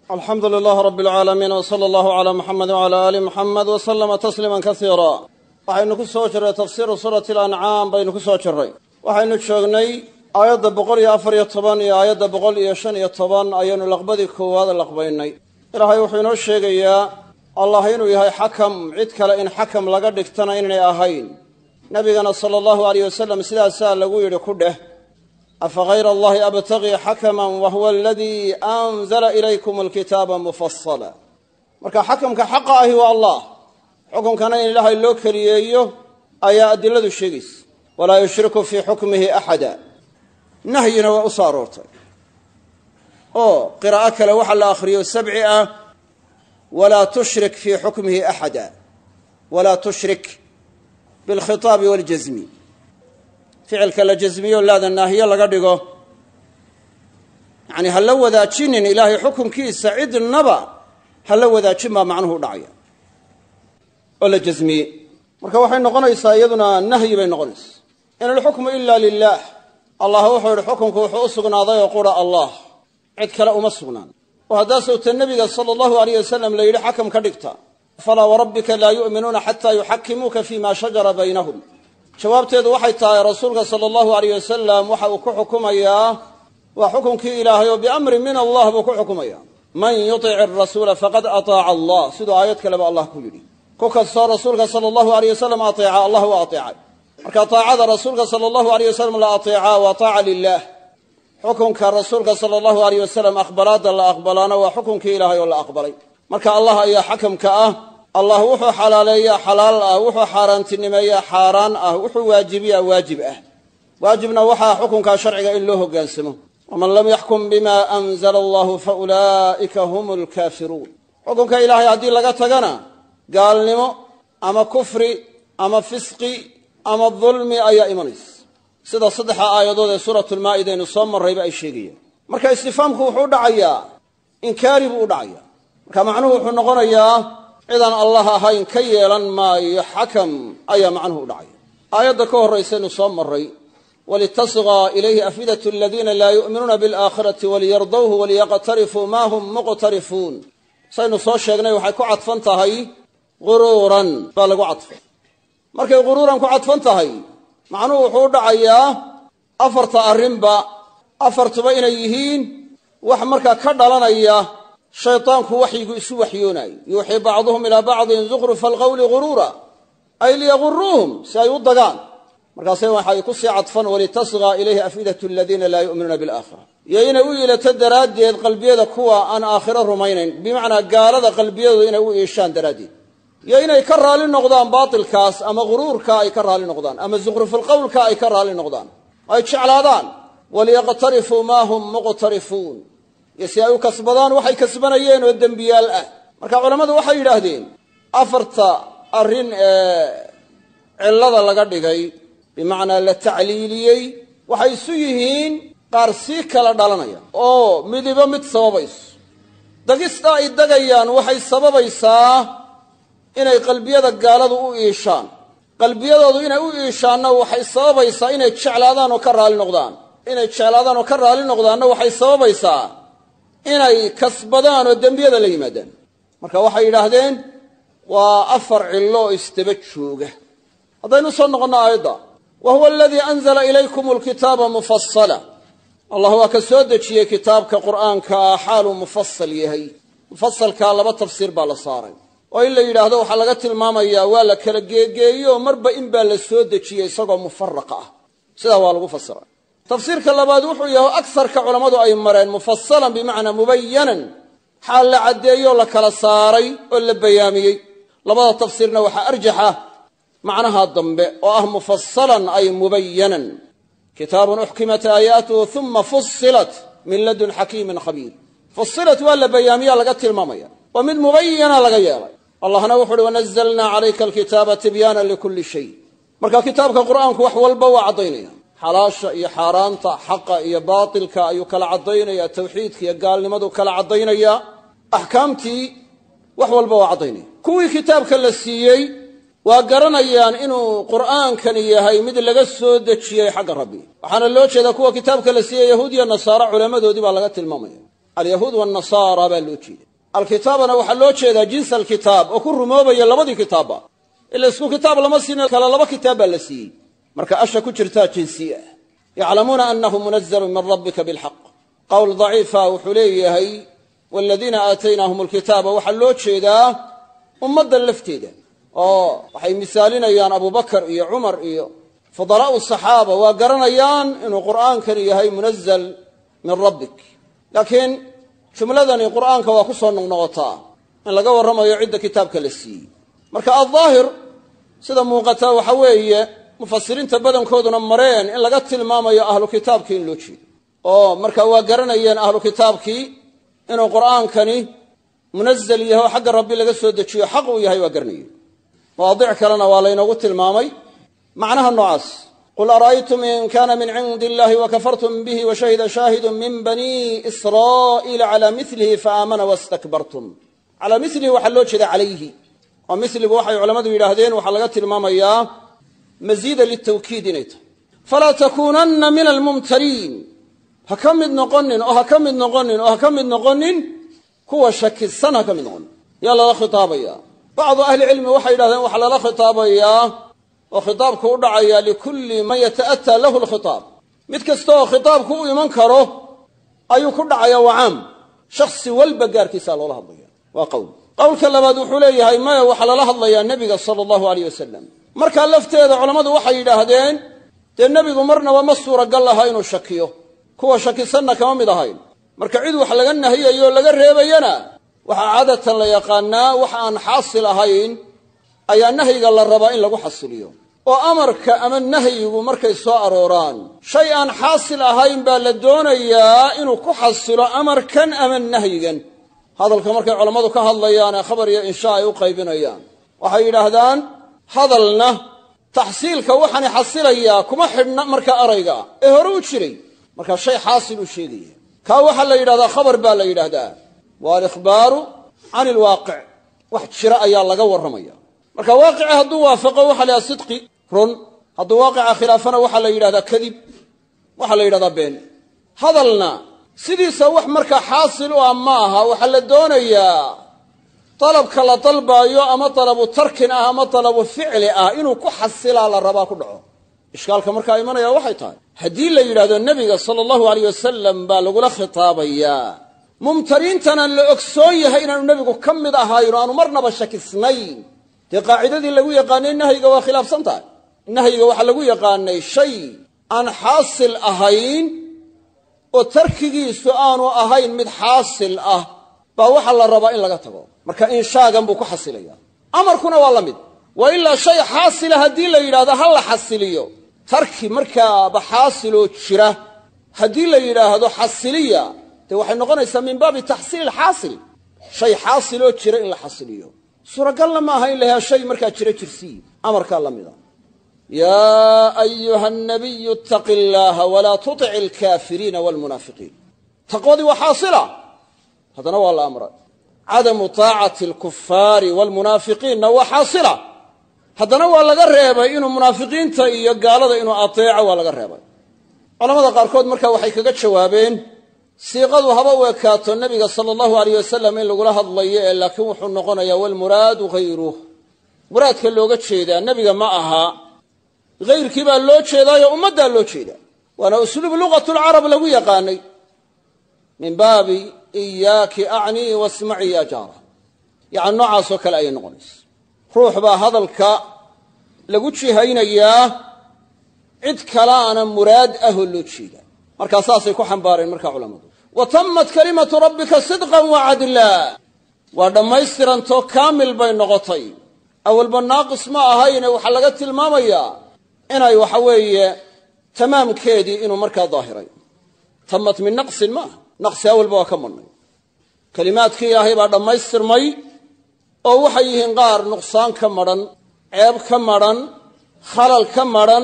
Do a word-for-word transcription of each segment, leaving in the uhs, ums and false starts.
الحمد لله رب العالمين وصلى الله على محمد وعلى آل محمد وسلم تسليما كثيرا. waxaynu ku soo jiray tafsiir suurati al-an'am baynu ku soo jiray waxaynu joognay aayada boqol iyo afar iyo toban iyo aayada boqol iyo shan iyo toban ayaynu laqbadii koowaad laqbaynay. ilaahay wuxuu inoo sheegayaa allah inuu yahay xakam, cid kale in xakam laga dhigtana inay ahayn. nabigana sallallahu alayhi wasallam sidaas lagu yiri ku dheh أفغير الله أبتغي حكما وهو الذي أنزل إليكم الكتاب مفصلا. marka xakamka xaqa ahi waa Allah, xukunkana in ilaahay loo kaliyeeyo ayaa adiladu sheegaysa. walaa yushriku fi hukmihi ahada, nahyina waa u saarortay oo qiraa'o kale waxa la akhriyo sabci ah walaa tushrik fi hukmihi ahada walaa tushrik bil khitab wal jazmi. ficilka la jazmiyo laada naahiyo laga dhigo, yani hala wadaajinin ilaahay xukunkiisa cidnaba hala wadaajin baa macnuhu dhacaya oo la jazmiye. marka waxay noqonaysaa iyaduna nahyi bay noqonaysaa. in alxukmu ila lilah, allah wuxuu yidhi xukunku wuxuu u sugnaaday oo qura allah, cid kale uma sugnaan. oo haddaas uu nabiga sala allahu alayh wasalam la yidhi xakam ka dhigta, falaa warabbika laa yu'minuuna xataa yuxakimuuka fima shajara baynahum. jawaabteedu waxay tahay rasuulka sala allahu alayh wasalam waxa uu ku xukumayaa waa xukunkii ilaahay oo biamrin min allah buu ku xukumayaa. man yutic arasuula faqad ataaca allah, siduu aayad kaleba allah ku yidhi. ku kastoo rasuulka sala allahu alayh wasalam ateeca, allah waa ateecay. marka taacada rasuulka sala allahu alayh wasalam la ateeca waa taaca lilah. xukunka rasuulka sala allahu alayh wasalam aqbalaada la aqbalaana waa xukunkii ilaahay oo la aqbalay. marka allah ayaa xakamka ah. allah wuxuu xalaaleeyaa xalaal ah, wuxuu xaaraantinimeeyaa xaaraan ah, wuxuu waajibiyaa waajib ah. waajibna waxaa xukunka sharciga in loo hogaansamo. waman lam yaxkum bima anzala allahu faulaa'ika hum lkaafiruun. xukunka ilaahay haddii laga tagana gaalnimo ama kufri ama fisqi ama dulmi ayaa imanaysa, sida saddexa aayadood ee suuratu lmaa'ida aynu soo marrayba ay sheegayaan. marka istifaamku wuxuu u dhacayaa inkaari buu u dhacayaa. marka macnuhu wuxuu noqonayaa cidaan allah ahayn ka yeelan maayo xakam ayaa macnuhu u dhacaya. aayadda ka horraysaynu soo marray walitasgaa ilayhi afidatu aladiina laa yu'minuuna bilaakhirati waliyardawhu waliyaqtarifuu maa hum muqtarifuun. saynu soo sheegnay waxay ku cadfan tahay guruuran baa lagu cadfay. markay guruuran ku cadfan tahay macnuhu wuxuu u dhacayaa afarta arrinba afartuba inay yihiin wax markaa ka dhalanaya shaytaanku waxyigu isu waxyoonayo. yuuxii bacduhum ilaa bacdin zukhrufa alqawli guruura, ay liyaguruuhum, si ay u dagaan. markaase waxay ku sii cadfan walitasgaa ilayhi afidatu aladiina laa yu'minuuna bilaakhira, iyo inay u iilato daraaddeed qalbiyada kuwa aan aakhiro rumaynayn, bimacnaa gaalada qalbiyadooda inay u iishaan daraaddeed, iyo inay ka raali noqdaan baatilkaas ama guruurka ay ka raali noqdaan ama zukhrufalqawlka ay ka raali noqdaan, ay jeclaadaan. waliyaqtarifuu maa hum muqtarifuun, iyo si ay u kasbadaan waxay kasbanayeen oo dembiyaal ah. marka culammadu waxay yidhaahdeen afarta arrin ee cillada laga dhigay bimacnaa la tacliiliyey waxay isu yihiin qaar sii kala dhalanaya oo midiba mid sababayso. dagista ay dagayaan waxay sababaysaa inay qalbiyada gaaladu u iishaan. qalbiyadoodu inay u iishaanna waxay sababaysaa inay jeclaadaan oo ka raali noqdaan. inay jeclaadaan oo ka raali noqdaanna waxay sababaysaa inay kasbadaan oo dembiyada la yimaadaan. marka waxay yidhaahdeen waa afar cillo oo istaba jooga. haddaynu soo noqonno aayadda wa huwa aladii anzala ilaykum alkitaaba mufasala, allah waa ka soo dejiyey kitaabka qur'aanka ah xaaluu mufasal yahay. mufasalkaa laba tafsiir baa la saaray, oo in la yidhaahdo waxaa laga tilmaamayaa waa la kala geegeeyo marba in baa la soo dejiyey isagoo mufaraqa ah, sidaa waa lagu fasira. tafsiirka labaad wuxuu yahay agsarka culammadu ay mareen mufasalan bimacnaa mubayanan, xaal la caddeeyo la kala saaray oo la bayaamiyey. labada tafsiirna waxaa arjaxa macnaha dambe oo ah mufasalan ay mubayanan. kitaabun uxkimat aayaatuhu uma fusilat min ladun xakiimin khabiir. fusilat waa la bayaamiya laga tilmaamaya, waa mid mubayana laga yeelay. allahna wuxu uhi wanazalnaa calayka alkitaaba tibyaanan likulli shay. marka kitaabka qur'aanku wax walba waa caddaynaya. xalaasha iyo xaaraanta, xaqa iyo baatilka ayuu kala caddaynaya, tawxiidka iyo gaalnimadu kala caddaynaya, axkaamtii wax walba waa caddaynaya. kuwii kitaabka la siiyey waa garanayaan inuu qur'aankani yahay mid laga soo dejiyey xagga rabbi. waxaana loo jeedaa kuwa kitaabka la siiyey yahuud iyo nasaaro culammadoodii baa laga tilmaamaya. alyahuud waannasaara baa loo jeeda alkitaabana waxaa loo jeedaa jinsa alkitaab oo ku rumoobaya labadii kitaabba ila isku kitaab lama siina kala laba kitaab baa la siiyey marka asha ku jirtaa jinsi ah yaclamuuna annahu munazalun min rabbika bilxaq qowl daciifa wuxuu leeyahay waaladiina aataynaahum alkitaaba waxaa loo jeedaa ummadda lafteeda oo waxay misaalinayaan abubakar iyo cumar iyo fudalaa'u saxaaba waa garanayaan inuu qur'aankani yahay munazal min rabbik laakiin jumladani qur'aanka waa ku soo noqnoqotaa in laga warramayo cidda kitaabka la siiyey marka aldaahir sida muuqataa waxa weeye mufasiriinta badankooduna mareen in laga tilmaamayo ahlu kitaabkii in loo jeedo oo marka waa garanayeen ahlu kitaabkii inuu qur'aankani munazal yahay oo xagga rabbi laga soo dejiyo xaq uu yahay waa garanayeen mawaadic kalena waa laynoogu tilmaamay macnaha noocaas qul ara'aytum in kana min cindi illahi wakafartum bihi washahida shaahidun min bani israa'iila calaa milihi faamana wastakbartum calaa milihi waxaa loo jeeda calayhi oo miligu waxay culammadu yidhaahdeen waxaa laga tilmaamayaa masiida litawkiid inay tahay falaa takuunanna min almumtariin ha ka mid noqonin oo ha ka mid noqonin oo ha ka mid noqonin kuwa shakisan ha ka mid noqonin yaa lala khitaabaya bacdu ahlicilmi waxay yidhahdeen waxaa lala khitaabayaa oo khitaabku u dhacaya likulli man yata'ataa lahu alkhitaab mid kasta oo khitaabku u iman karo ayuu ku dhacaya waa caam shakhsi walba gaarkiisaa loola hadlaya waa qowl qowlka labaad wuxuu leeyahay maya waxaa lala hadlayaa nebiga sala allahu aleyh wasalam markaa lafteeda culammadu waxay yidhaahdeen dee nebigu marnaba ma suuragal laha inuu shakiyo kuwa shakisanna kama mid ahayn marka cid wax laga nahiyayo o laga reebayana waxaa caadatan la yaqaanaa wax aan xaasil ahayn ayaa nahyiga la rabaa in lagu xasiliyo oo amarka ama nahyigu markay soo arooraan shay aan xaasil ahayn baa la doonayaa inuu ku xasilo amarkan ama nahyigan hadalka markay culammadu ka hadlayaan ee khabar iyo inshaa ay u qaybinayaan waxay yidhaahdaan hadalna taxsiilka waxaani xasilayaa kuma xidhna markaa arayga ee hore u jiray markaa shay xaasil uu sheegaya kaa waxaa la yidhahdaa khabar baa la yidhaahdaa waa alikhbaaru can ilwaaqic wax jira ayaa laga warramaya marka waaqici hadduu waafaqo waxaa la yidhahdaa sidqi run hadduu waaqica khilaafana waxaa la yidhahdaa kadib waxaa la yidhahdaa been hadalna sidiisa wax markaa xaasil u ah ma aha waxaa la doonayaa dalabka la dalbaayo ama dalabu tarkin ah ama dalabu ficli ah inuu ku xasilaa la rabaa ku dhaco ishkaalka markaa imanaya waxay tahay haddii la yidhahdo nebiga sala allahu aleyh wasalam baa lagula khitaabayaa mumtariintana la ogsoon yahay inaanu nebigu ka mid ahayn oo aanu marnaba shakisnayn dee qaacidadii lagu yaqaanay nahyiga waa khilaafsan tahay nahyiga waxaa lagu yaqaanay shay aan xaasil ahayn oo tarkigiisu aanu ahayn mid xaasil ah baa waxaa la rabaa in laga tago marka inshaagan buu ku xasilaya amarkuna waa la mid waa ilaa shay xaasila haddii la yidhahdo ha la xasiliyo tarki markaaba xaasiloo jira haddii la yidhaahdo xasiliya dee waxay noqonaysaa min baabi taxsiil ilxaasil shay xaasiloo jira in la xasiliyo suuragalna ma aha in la yahaa shay markaa jira jirsiiyo amarkaa la mida yaa ayuha anabiyu ittaqi illaaha walaa tutic alkaafiriina waalmunaafiqiin taqwadii waa xaasila haddana waa la amray cadamu taacati alkufaari waalmunaafiqiinna waa xaasila haddana waa laga reebay inuu munaafiqiinta iyo gaalada inuu ateeco waa laga reebay culamada qaarkood markaa waxay kaga jawaabeen siiqadu haba u ekaato nebiga sala allahu aleyh wasalam in lagula hadlayo ee laakiin wuxuu noqonayaa walmuraadu hayruh muraadka looga jeedaa nebiga ma aha hayrkii baa loo jeedaayo ummaddaa loo jeedaa waana usluub lugatulcarab lagu yaqaanay min baabi iyaaki acnii wasmacii ya jaara yacani noocaasoo kale ayay noqonaysa ruux baa hadalka lagu jihaynayaa cid kalaana muraad ahoo loo jeedaa markaa saasay ku xambaareen markaa culammadu wa tammat kalimatu rabbika sidqan wa cadlaa waa dhammaystirantoo kaamil bay noqotay awalba naaqis ma ahayne waxaa laga tilmaamayaa inay waxa weeye tamaamkeedii inuu markaa daahiray tammat min naqsin ma aha naqsi awalba waa ka madhnay kelimaadkii ilaahay baa dhammaystirmay oo waxay yihiin qaar nuqsaan ka madhan ceeb ka madhan khalal ka madhan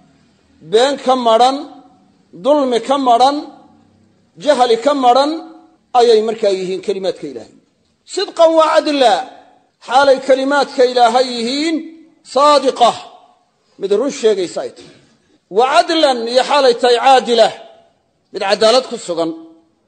been ka madhan dulmi ka madhan jahli ka madhan ayay markaa yihiin kelimaadka ilaahay sidqan wa cadla xaalay kelimaadka ilaahay yihiin saadiqa mid run sheegaysa ay tahay wa cadlan iyo xaalay tahay caadilah mid cadaalad ku sugan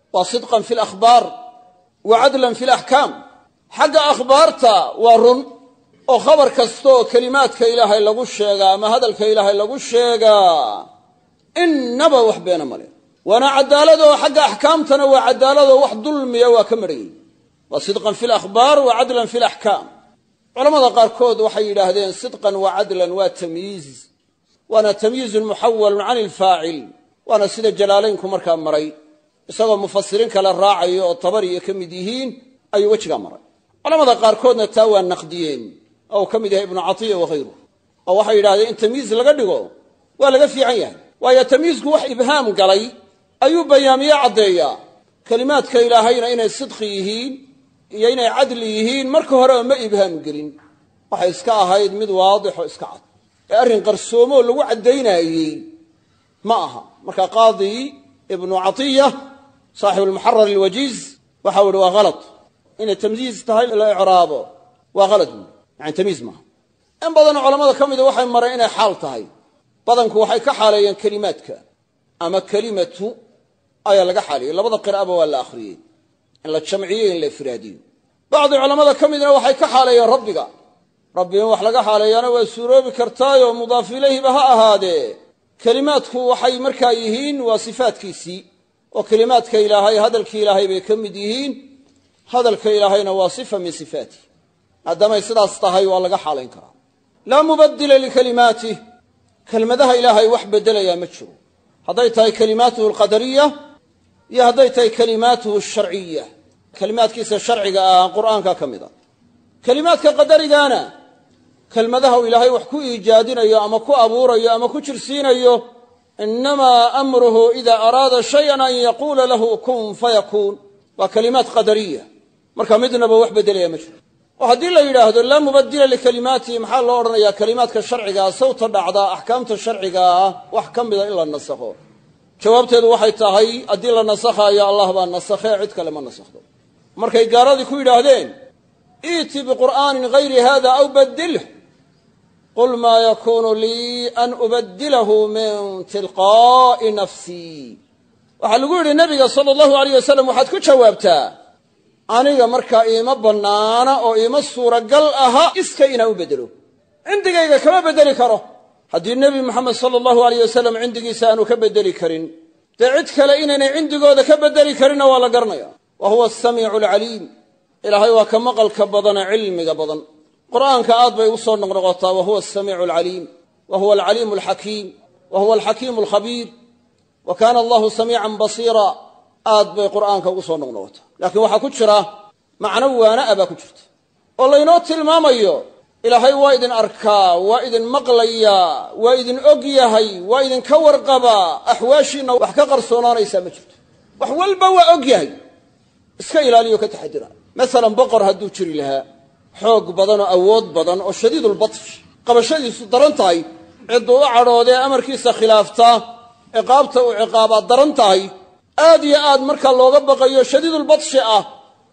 وصدقا في الأخبار وعدلا في الأحكام. حق أخبارتا ورن وخبر كستو كلمات كإلهي لغو الشيغا ما هذا الكإلهي لغو الشيغا إن نبا وحبين ملي وانا عدالته حق أحكامتنا وعدالته وحد ظلمي وكمري. وصدقا في الأخبار وعدلا في الأحكام. علماء قاركود وحي لهذين صدقا وعدلا وتمييز وانا تمييز محول عن الفاعل وانا سيد الجلالينكم مركان مري isagoo mufasiriin kala raacayo oo tabari ka mid yihiin ay wajiga maray. culimada qaarkoodna taa waa naqdiyeen oo ka mid yahay ibn Atiya wa ghayru oo waxay yiraahdeen in tamyiz laga dhigo waa laga fiican yahay waayo tamyiizku wax ibhaam galay ayuu bayaamiye cadeeya kalimaadka ilaahayna inay sidq yihiin iyo inay cadl yihiin marka hore ma ibhaam gelin waxa iska ahayd mid waadix oo iska cad ee arin qarsoomo lagu cadeynayay ma aha. marka qaadi ibn Atiya صاحب المحرر الوجيز وحاول وغلط إن التمييز تهي الإعراب وغلط يعني تمييز ما إن بدن علماء كم إذا واحد مرينا حال تهي بدن كوحي كحاليا كلماتك أما كلمة آية لقى حالي لا بدن قراءة ولا آخرين إلا الشمعيين إلا الفرادين. بعض العلماء كم إذا واحد كحاليا ربك ربي وحلقى حاليا أنا وسورة بكرتاي ومضاف إليه بها هذا كلماتك وحي مركايهين وصفات كيسي وكلمات كإلهي هذا الكإلهي بكم ديهين هذا الكإلهي وصفة من صفاته عندما يصير أصطهي والله حالين كرام لا مبدل لكلماته كلمتها إلهي وحبدل يا متشو هذيتها كلماته القدرية يا هذيتها كلماته الشرعية كلمات كيس الشرعي قرآن كامذا كلمات كقدرية أنا كلمتها إلهي وحكو إيجادنا يا أمكو أبورا يا أمكو ترسينا يا إنما أمره إذا أراد شيئا أن يقول له كن فيكون وكلمات قدرية مركا مدنا بوح بدل يا مشهور وهدي الله إله هذا لا مبدل لكلماته محل الله يا كلمات كالشرع صوت الأعضاء أحكامة الشرع وأحكام بذا إلا النسخه جوابت هذا وحي تهي أدي الله نسخها يا الله بأن نسخها عد كلمة نسخه مركا يقارض كوي هذين إيتي بقرآن غير هذا أو بدله قل ما يكون لي أن أبدله من تلقاء نفسي. وحال يقول النبي صلى الله عليه وسلم وحد كنت جوابته أنا مركا إيما بنانا أو إيما الصورة قلقها إسكينا أبدله عندك إذا كما بدلي كره حدي النبي محمد صلى الله عليه وسلم عندك إسانو كبدلي كرين دعتك لإنني عندك إذا كبدلي كرين ولا قرنيا وهو السميع العليم إلهي وكما قال كبضنا علمي قبضا قرآن كآد بيوصل نغرغطا وهو السميع العليم وهو العليم الحكيم وهو الحكيم الخبير وكان الله سميعا بصيرا آد بقرآن كوصل نغرغطا لكن وحا كتشرا معنوانا أبا كتشرت والله ينوت الماميو إلهي وايدن أركا وايدن مقليا وايدن أقيهي وايدن كورقبا أحواشينا وحكا قرصونان إيسا مجرد وحوالبا وأقيهي اسكا إلاليو كتحدرا مثلا بقر هدو تشري لها حوق بدن أود بدن أو شديد البطش قبل شديد درنتاي عدو عروضي أمر كيسا خلافته عقابته وعقابات درنتاي آدي آد مركا اللوغة بقى شديد البطش آه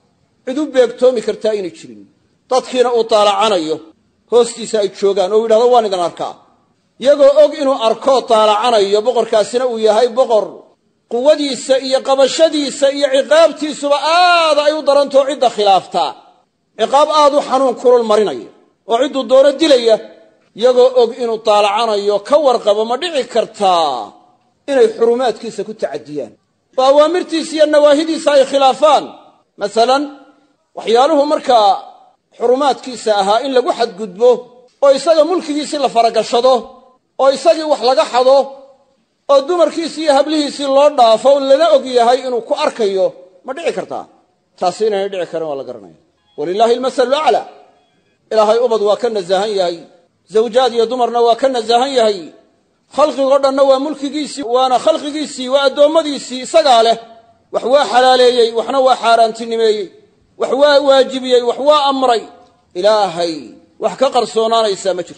عدو بيكتومي كرتاين يتشرين تدخين أطالع عنايو هوستي سايد شوغان او يدهدو وان إذن أركا يقو أوغ إنو أركو طالع عنايو بقر كاسنا ويهاي بقر قوة سئية قبل شديد سئية عقابتي سبا آد أيو درنتو عدة خلافته عقاب آدو حنون كرول مريني وعدو الدورة ديلية يقو أوغ إنو طالعانيو كورقب مدعي كرتا إنو حرمات كيسا كنت عديان وأوامرتي سي النواهدي ساي خلافان مثلا وحياله مركا حرمات كيسا أها إن لقو حد قدبو ويساق ملك كيسي لفرق الشدو ويساق وحلق حدو ودمر كيسي هبليه سي الله دافو لنا أوغي هاي إنو كو أركيو مدعي كرتا تاسينا يدعي كرم ولا قرنين ولله المثل الأعلى إلهي أبض وكان الزهنيهي زوجات يدمرنا وكان الزهنيهي خلق غردنا وملك جيسي وانا خلق جيسي وأدوم جيسي سقاله وحوا حلالي وحنا حاران تنمي وحوا واجبي وحوا أمري إلهي وحكا قرصونانا يسامجرت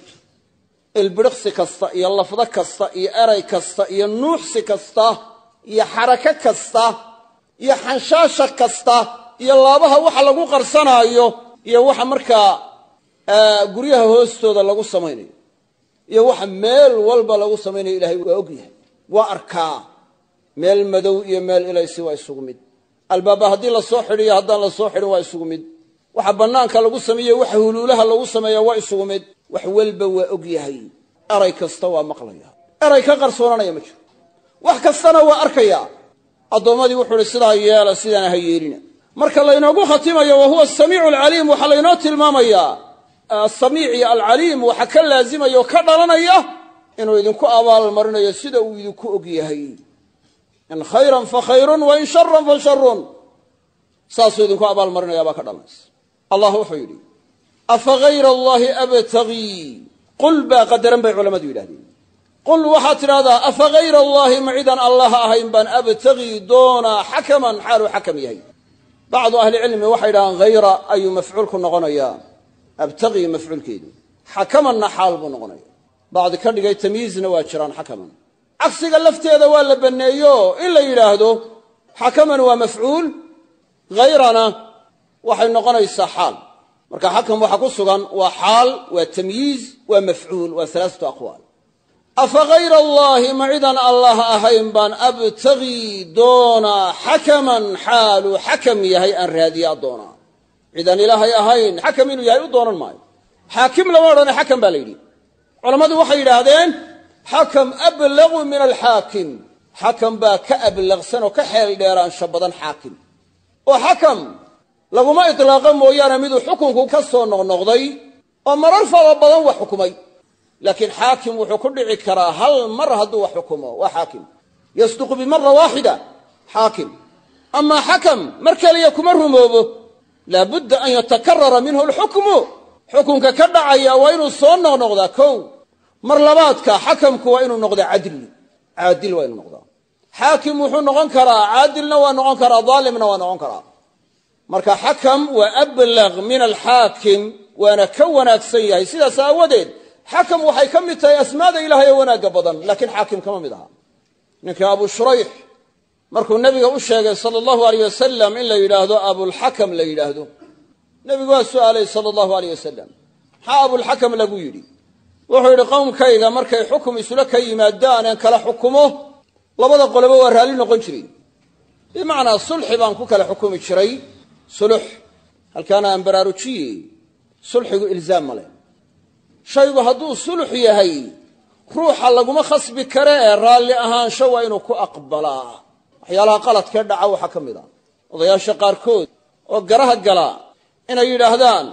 البرقس كستا يا اللفظة كستا يا أري كستا يا النوحس كستا يا حركة كستا يا حنشاشة كستا يا الله waxa lagu qarsanaayo iyo waxa marka guriyaha hoostooda lagu sameeyo iyo waxa meel walba lagu sameeyo ilaahay waa ogyahay waa arkaa meel madow iyo meel ilaysi waa isugu mid albaaba haddii la soo xidhiyo haddaan la soo xidhin waa isugu mid waxa bannaanka lagu sameeye waxa huluulaha lagu sameeya waa isugu mid wax walba waa og yahay eray kasta waa maqlaya eray ka qarsoonanaya ma jiro wax kastana waa arkaya addoommadii wuxuu ihi sidaa yeela sidaana ha yeelina marka laynoogu khatimayo wa huwa asamiicu alcaliim waxaa laynoo tilmaamayaa asamiic iyo alcaliim waxa ka laazimaya oo ka dhalanaya inuu idinku abaalmarinayo sida uu idinku og yahay in khayran fa khayrun wa in sharan fa sharun saasuu idinku abaalmarinaya baa ka dhalanaysa allah wuxuu yidhi afa hayra allahi abtagii qul baa qadaran bay culammadu yidhahdeen qul waxaad tidhahdaa afa hayra allahi ma cidaan allah ahayn baan abtagii doonaa xakaman xaaluu xakam yahay bacdu ahlicilmi waxay yidhahaan hayra ayuu mafcuulku noqonayaa abtagii mafcuulkeedu xakamanna xaal buu noqonaya bacdi ka dhigay tamyiizna waa jiraan xakaman cagsiga lafteeda waa la banneeyo in la yidhaahdo xakaman waa mafcuul hayrana waxay noqonaysaa xaal marka xakam waxa ku sugan waa xaal waa tamyiiz waa mafcuul waa alaasatu aqwaal afa hayra allahi ma cidaan allah ahayn baan abtagii doonaa xakaman xaaluu xakam yahay aan raadiyaa doonaa cidaan ilaahay ahayn xakam inuu yahay u doonan maayo xaakim lama odhana xakam baa la yidhi culammadu waxay yidhaahdeen xakam ablagu min alxaakim xakam baa ka ablaqsan oo ka xeel dheeraansho badan xaakim oo xakam laguma iطlaaqa mooyaane miduu xukunku ka soo noqnoqday oo marar fara badan wax xukumay laakiin xaakim wuxuu ku dhici karaa hal mar hadduu wax xukumo waa xaakim yasduqu bimara waaxida xaakim amaa xakam mar keliya kuma rumoobo laabudda an yatakarara minhu alxukmu xukunka ka dhacaya waa inuu soo noqnoqdaa kow mar labaadka xakamku waa inuu noqdaa cadli caadil waa inuu noqdaa xaakim wuxuu noqon karaa caadilna waa noqon karaa daalimna waa noqon karaa marka xakam waa ablaq min alxaakim waana ka wanaagsan yahay sidaas aawadeed xakam waxay ka mid tahay asmaada ilaahay ee wanaagga badan laakiin xaakim kama mid aha ninka abu shurayx markuu nebiga u sheegay sala allahu aleyh wasalam in la yidhaahdo abulxakam la yidhaahdo nebigu waa su'aalay sala allahu aleyh wasalam maxaa abulxakam lagu yidhi wuxuu yidhi qowmkayga markay xukum isula ka yimaadaan een kala xukumo labada qoloba waa raalli noqon jiray bimacnaa sulxi baan ku kala xukumi jiray sulux halkaana aan baraarujiye sulxigu ilzaam ma leh shaygu hadduu sulux yahay ruuxa laguma khasbi kare ee raalli ahaansho waa inuu ku aqbalaa waxyaalaha qaladkee dhaca waxaa ka mid a odayaasha qaarkood oo garaha gala inay yidhaahdaan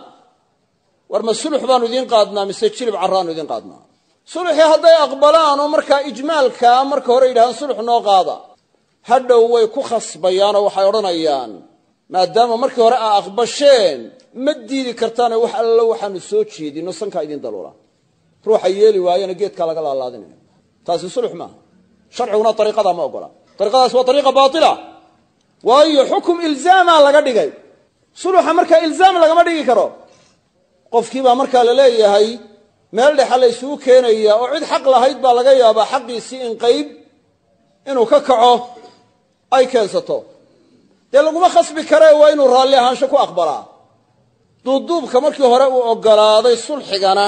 war ma sulux baanu idiin qaadnaa mise jilib carraanu idiin qaadnaa suluxii hadday aqbalaan oo markaa ijmaalkaa marka hore yidhahdaan sulux noo qaada hadhow way ku khasbayaanoo waxay odhanayaan maadaama markii hore aa aqbasheen ma diidi kartaane wax allo waxaanu soo jeedinno sankaa idiin daluula ruuxa yeeli waayana geedkaa laga laalaadinaya taasi sulux maaha sharciguna ariiqadaa ma ogola ariiqadaas waa ariiqa baatila waayo xukum ilzaamaa laga dhigay suluxa markaa ilzaam lagama dhigi karo qofkiibaa markaa la leeyahay meel dhexa la isugu keenaya oo cid xaq lahayd baa laga yaabaa xaqiisii in qayb inuu ka kaco ay keensato dee laguma khasbi karee waa inuu raalli ahaansho ku aqbalaa duuduubka markii hore uu oggolaaday sulxigana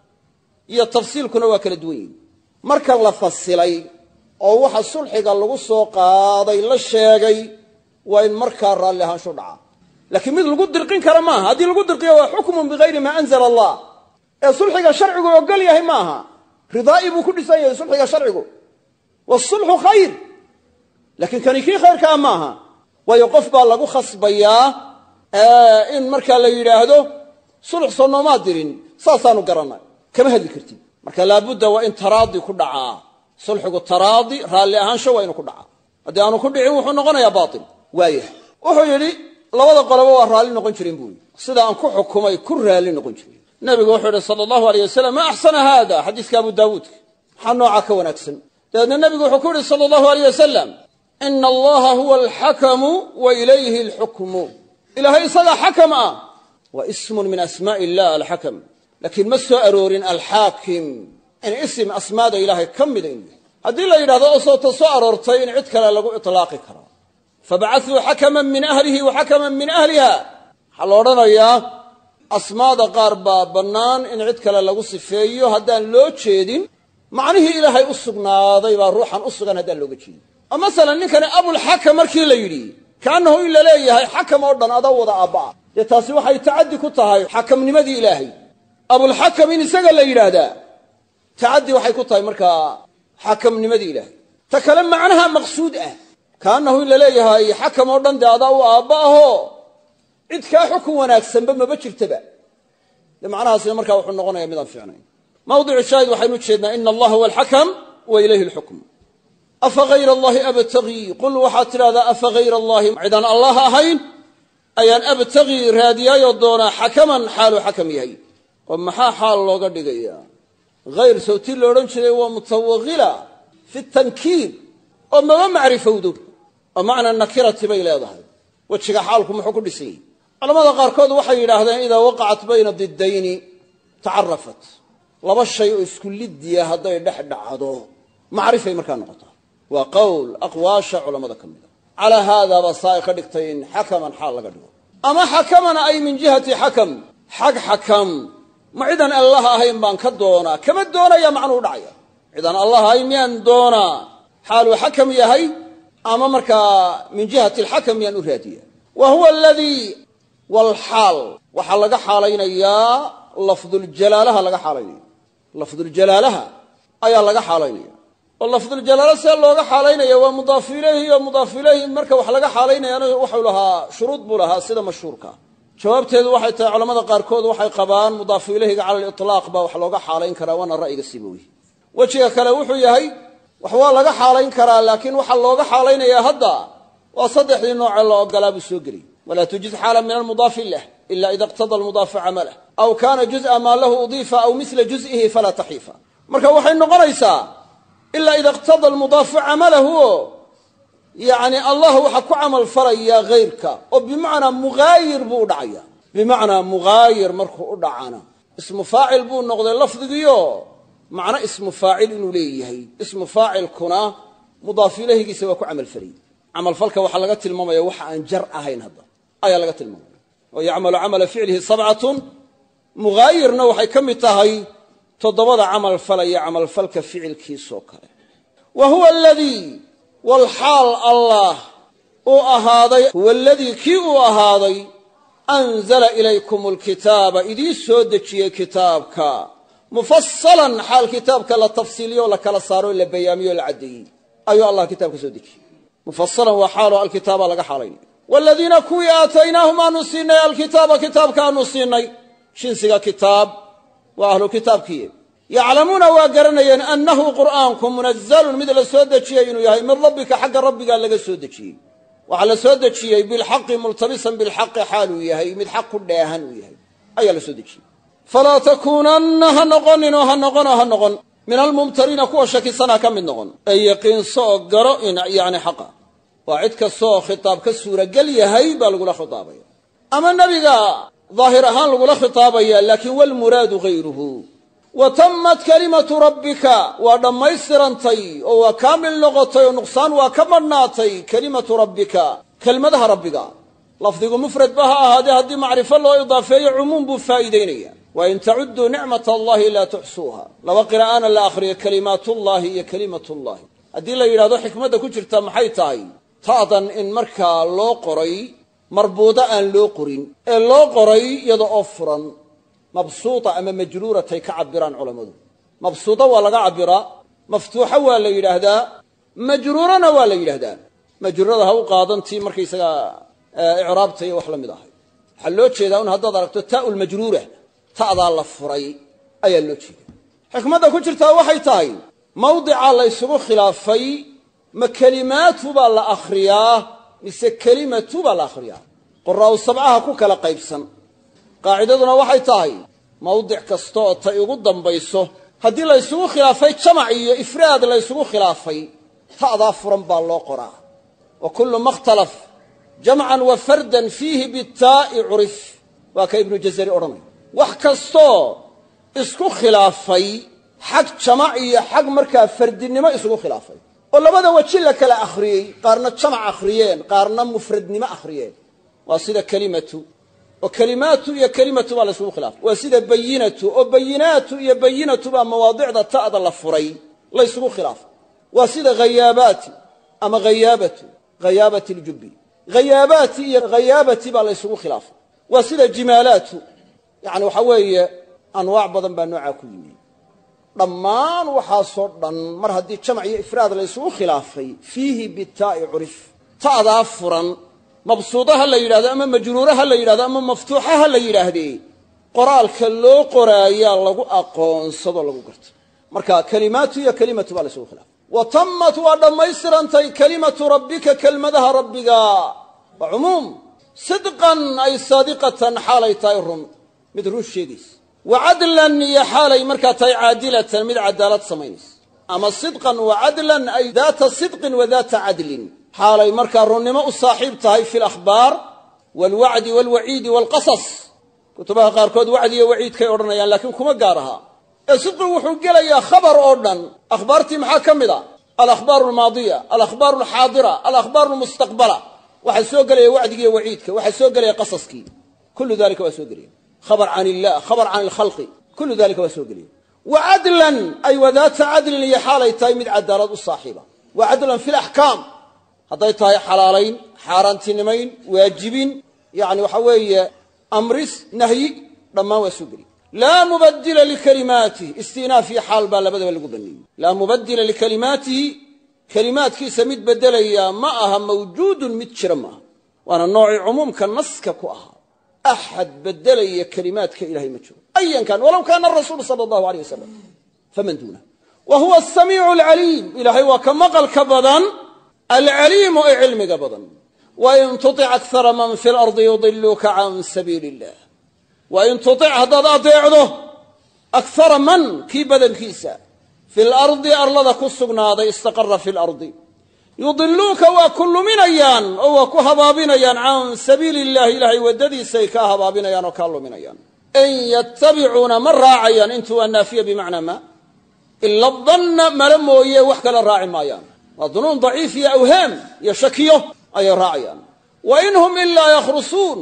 iyo tafsiilkuna waa kala duwan yihin marka la fasilay oo waxa sulxiga lagu soo qaaday la sheegay waa in markaa raalli ahaansho dhaca laakiin mid lagu dirqin kara maaha haddii lagu dirqiyo waa xukmun bigayri maa anzala allah ee sulxiga sharcigu ogol yahay maaha ridaa'i buu ku dhisan yahay sulxiga sharcigu waasulxu khayr laakiin kani kii khayrkaa maaha waayo qof baa lagu khasbayaa in markaa la yidhaahdo sulx soo noomaad dirin saasaanu garannay kama hadli kartid marka laabudda waa in taraadi ku dhacaa sulxigu taraadi raalli ahaansho waa inuu ku dhacaa haddii aanu ku dhicin wuxuu noqonayaa baatil waayah wuxuu yidhi labada qoloba waa raalli noqon jireen buu yidhi sida aan ku xukumay ku raalli noqon jiray nabigu wuxuu yidhi sala allahu aleyh wasalam ma axsana haada xadiiska abu daawuudka maxaa noocaa ka wanaagsan dabeedna nebigu wuxuu ku yidhi sala allahu aleyh wasalam ina allaha huwa alxakamu wa ilayhi alxukmu ilaahay isagaa xakam ah waa ismun min asmaa'i illah alxakam laakiin ma soo aroorin alxaakim in isim asmaada ilaahay ka mida inuu yahay haddii la yidhahdo oo soota soo aroortay in cid kale lagu itlaaqi karaa fabacasuu xakaman min ahlihi wa xakaman min ahliha waxaa la odhanayaa asmaada qaar baa bannaan in cid kale lagu sifeeyo haddaan loo jeedin macnihii ilaahay u sugnaaday baa ruuxan u sugan haddaan looga jeedin oo masalan ninkani abulxakam markii la yidhi kaannahu in la leeyahay xakam oo dhan adaa wada aabba'a dee taasi waxay tacaddi ku tahay xakamnimadii ilaahay abulxakam in isaga la yidhaahdaa tacaddi waxay ku tahay markaa xakamnimadii ilaahay ta kale macnaha maqsuud ah kaannahu in la leeyahay xakam oo dhan dee adaa u aabba'ahoo cid kaa xukun wanaagsanba maba jirtaba dee macnahaasina markaa wuxuu noqonayaa midaan fiicnayn mawdicu shaahid waxaynu ujeednaa ina allaha huwa alxakam wa ilayhi alxukm afa hayra allahi abtagii qul waxaad tidhahdaa afa hayra allahi cidaan allah ahayn ayaan abtagii raadiyaayoo doonaa xakaman xaaluu xakam yahay oo maxaa xaal looga dhigayaa hayr sawtii la odhan jiray waa mutawaqila fi tankiir oo maba macrifowdo oo macna nakirati bay leedahay wejiga xaalku muxuu ku dhisan yahy culamada qaarkood waxay yidhaahdeen idaa waqacat bayna diddayni tacarafat laba shay oo isku liddiya hadday dhex dhacdo macrifay markaa noqotaa waa qowl aqwaasha culammada ka mida calaa haadaaba saa ay ka dhigtay in xakaman xaal laga dhigo ama xakamana ay min jihati xakam xag xakam ma cidaan allah ahayn baan ka doonaa kama doonaya macnuu dhacaya cidaan allah ahayn miyaan doonaa xaaluu xakam yahay ama markaa min jihati alxakam miyaan u raadiya wa huwa aladii walxaal waxaa laga xaalaynayaa lafduljalaalaha laga xaalaynaya lafduljalaalaha ayaa laga xaalaynaya oo lafduljalaala see looga xaalaynaya waa mudaafu ilayhi iyo mudaafu ilayhi marka wax laga xaalaynayaana waxuu lahaa shuruud buu lahaa sida mashhuurka jawaabteedu waxay tahay culamada qaarkood waxay qabaan mudaafu ilayhiga cala aliطlaaq baa wax looga xaalayn karaa waana ra'yiga sibowi wejiga kale wuxuu yahay wax waa laga xaalayn karaa laakiin waxaa looga xaalaynayaa hadda waa saddexdii noocee la ogolaa buu soo geliyy walaa tujiz xaala min almudaafi lah ila ida iqtada almudaafu camalah aw kaana juz'a maa lahu udiifa aw misla juz'ihi falaa taxiifa marka waxay noqonaysaa ilaa ida iqtada almudaafu camalahu oo yacni allah waxaa ku camal falayaa hayrka oo bimacnaa mugaayir buu u dhacaya bimacnaa mugaayir markuu u dhacana ismu faacil buu noqday lafdigiio macno ismu faacil inuu leeyahay ismu faacilkuna mudaaf ilayhigiisa waa ku camalfalayy camalfalka waxaa laga tilmaamaya waxa aan jar ahayn hadda ayaa laga tilmaamaya oo yacmalu camala ficlihi sabcatun mugaayirna waxay ka mid tahay toddobada camal falaya camalfalka ficilkiisoo kale wa huwa aladii walxaal allah uu ahaaday huwa aladii kii uu ahaaday anzala ilaykum alkitaaba idiin soo dejiyey kitaabka mufasalan xaal kitaabka la tafsiiliyo la kala saaro la bayaamiyo la caddeeyey ayuu allah kitaabka soo dejiyey mufasalan waa xaalo alkitaaba laga xaalaynay waladiina kuwii aataynaahum aanu siinay alkitaaba kitaabka aanu siinay jinsiga kitaab waa ahlu kitaabkiiye yaclamuuna waa garanayeen annahu qur'aanku munazalun mid la soo dejiyey inuu yahay min rabbika xagga rabbigaa laga soo dejiyey waxaa la soo dejiyey bilxaqi multabisan bilxaqi xaaluu yahay mid xaq ku dheehan uu yahay ayaa la soo dejiyey falaa takuunanna ha noqoninoo ha noqonoo ha noqon min almumtariina kuwa shakisana ka mid noqon ee yaqiinso oo garo in yani xaqa waa cid kastoo khitaab ka suuragel yahay baa lagula khitaabaya ama nebiga daahir ahaan lagula khitaabaya laakiin walmuraadu hayruhu wa tammat kalimatu rabbika waa dhammaystirantay oo waa kaamil noqotay oo nuqsaan waa ka madhnaatay kalimatu rabbika kelmadaha rabbiga lafdigu mufrad ba ha ahaadee haddii macrifo loo idaafeeyo cumuum buu faa'iidaynaya wain tacudduu nicmat allahi laa tuxsuuha laba qiraa'ana la akhriyo kalimaatullahi iyo kalimatullahi haddii la yidhahdo xikmadda ku jirta maxay tahay ta'dan in markaa loo qoray marbuudo aan loo qorin ee loo qoray iyada oo furan mabsuuta ama majruuratay ka cabiraan culammadu mabsuuda waa laga cabiraa maftuuxa waa la yidhaahdaa majruurana waa la yidhaahdaa majruurada ha u qaadantii markaysagaa icraabta iyo wax la mid ahay waxaa loo jeedaa un haddaad aragto taa'ulmajruura ta'daa la furay ayaa loo jeeda xikmadda ku jirtaa waxay tahay mawdicaa la ysugu khilaafay ma kelimaatu baa la akhriyaa mise kelimatu baa la akhriyaa quraa'u sabcaha ku kala qaybsan qaacidaduna waxay tahay mawdic kasta oo tay ugu dambayso haddii la ysugu khilaafay jamac iyo ifraad la ysugu khilaafay ta'daa furan baa loo qoraa wa kullu ma ikhtalaf jamcan wa fardan fiihi bitaa'i curif waa ka ibnu jazari odhanaya wax kastoo isku khilaafay xag jamac iyo xag markaa fardinimo isugu khilaafay oo labada weji la kala akhriyey qaarna jamac akhriyeen qaarna mufradnimo akhriyeen waa sida kelimatu oo kelimaatu iyo kelimatu baa la isugu khilaafay waa sida bayinatu oo bayinaatu iyo bayinatu baa mawaadicda ta'da la furay la isugu khilaafay waa sida hayaabaati ama hayaabatu hayaabati ljubbi غياباتي iyo غيابتي baa la isugu khilaafay waa sida jimaalaatu yani waxa weeye anwaac badan baa nooca ku yimid dhammaan waxa soo dhan mar hadii jamac iyo ifraad la isugu khilaafay fihi bitaa'i urif taada furan mabsuudaha la yiraahdo ama majruuraha la yiraahdo ama maftuuhaha la yiraahdo qoraalka loo qoraaya lagu aqoonsado lagu garto marka kalimaatu iyo kalimatu baa la isugu khilaafay wa tammat wa dhammaystirantay kalimatu rabbika kalmadaha rabbiga wa umum sidqan ay sadiqatan halaytay run mid run sheegis wa adlan ya halay marka tay adilatan mid adalad samaynis ama sidqan wa adlan ay data sidqin wa data adlin halay marka runnimo u saaxiib tahay fil akhbar wal wa'd wal wa'id wal qasas kutubaha qaar kood wa'd iyo wa'id kay oranayaan laakiin kuma gaaraha sidqu wuxuu gelayaa khabar oo dhan akhbaartii maxaa kamida al akhbar al maadiya al akhbar al hadira al akhbar al mustaqbala waxa soo galaya wa'diga iyo wa'idka waxa soo galaya qasaskii kullu dalika waa soo galaya khabar an illah khabar an al khalqi kullu dalika waa soo galaya wa adlan ay wadata adlan ya halaytay mid adalad u saaxiiba wa adlan fil ahkam haday tahay xalaalayn xaaraantinimayn waajibin yani waxa weeye amris nahyi dhamaan waa soo galaya لا مبدل لكلماته استئناف في حال بالبد بالغبني لا مبدل لكلماته كلمات كي سميت بدليا معها موجود متشرمه وانا نوع عموم كالنص ككوها احد بدليا كلمات كالهي مجهول ايا كان ولو كان الرسول صلى الله عليه وسلم فمن دونه وهو السميع العليم الهي وكمقل كبدا العليم علم كبدا وان تطع اكثر من في الارض يضلوك عن سبيل الله وإن تطع هذا أطيعه أكثر من كي بدن كيسا في الأرض أرلدك السقناض استقر في الأرض يضلوك وكل من أيان أو كهبابين أيان عن سبيل الله إلهي وددي سيكا هبابين أيان وكالو من أيان إن يتبعون من راعيان انتوا النافية بمعنى ما إلا الظن ملمو يوحك للراعي مايان والظنون ضعيف يا أوهام يشكيه أي راعيان وإنهم إلا يخرصون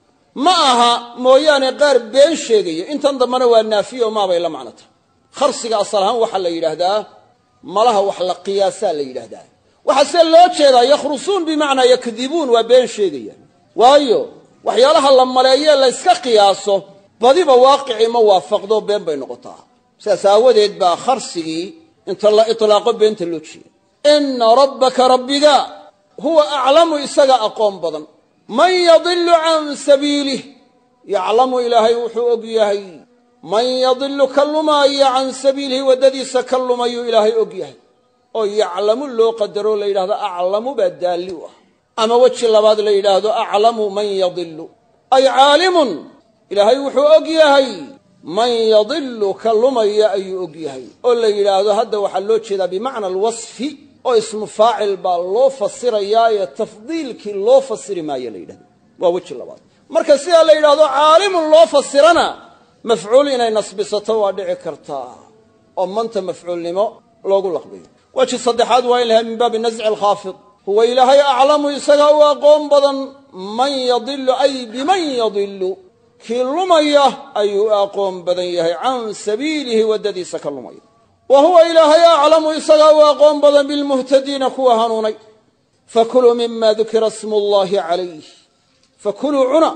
معها موياني غير بين شيغي انت ضمنا والنافيه وما بين معناتها خرسيغا اصلها waxa la yiraahdaa malaha wax la qiyaasa la yiraahdaa waxa loo jeedaa yakhrusun bimaana yakdibun wa been sheegayaan waayo waxyaalaha la maleeyo la iska qiyaaso badiba waaqici ma waafaqdo been bay noqotaa saasawadeed ba kharsigi inta la itlaaqo beenta loo jeedo in rabbaka rabbiga huwa a'lamu isaga aqoon badan من يضل عن سبيله يعلم إلهي وحو أقياهي من يضل كلما عن سبيله وددي سكلما إلهي أقياهي أو يعلم اللو قدروا لإله هذا أعلم بداليوه أما وجه الله بعد لإله هذا أعلم من يضل أي عالم إلهي وحو أقياهي من يضل كلما أي أقياهي أو لإله هذا هذا وحلوش هذا بمعنى الوصف oo ismu faa'il ba loo fasirayaa tafdiilki loo fasiri ma yeelaydo waa wajh labaad marka sida la yiraahdo caalim loo fasirana mafcuul inay nasbisato waa dhici karta oo manta mafcuulnimo loogu laqbiyo wajh saddexaad waa ilaha min baab nazc al khafid huwa ilahi a'lamu isaga waa qoom badan man yadillu ay biman yadillu kilumaya ayu aqoom badan yahay an sabiilihi wadadi sakalumaya وهو إلهي أعلم إسغا وقوم بضا بالمهتدين كوا هنوني فكلوا مما ذكر اسم الله عليه فكلوا عنا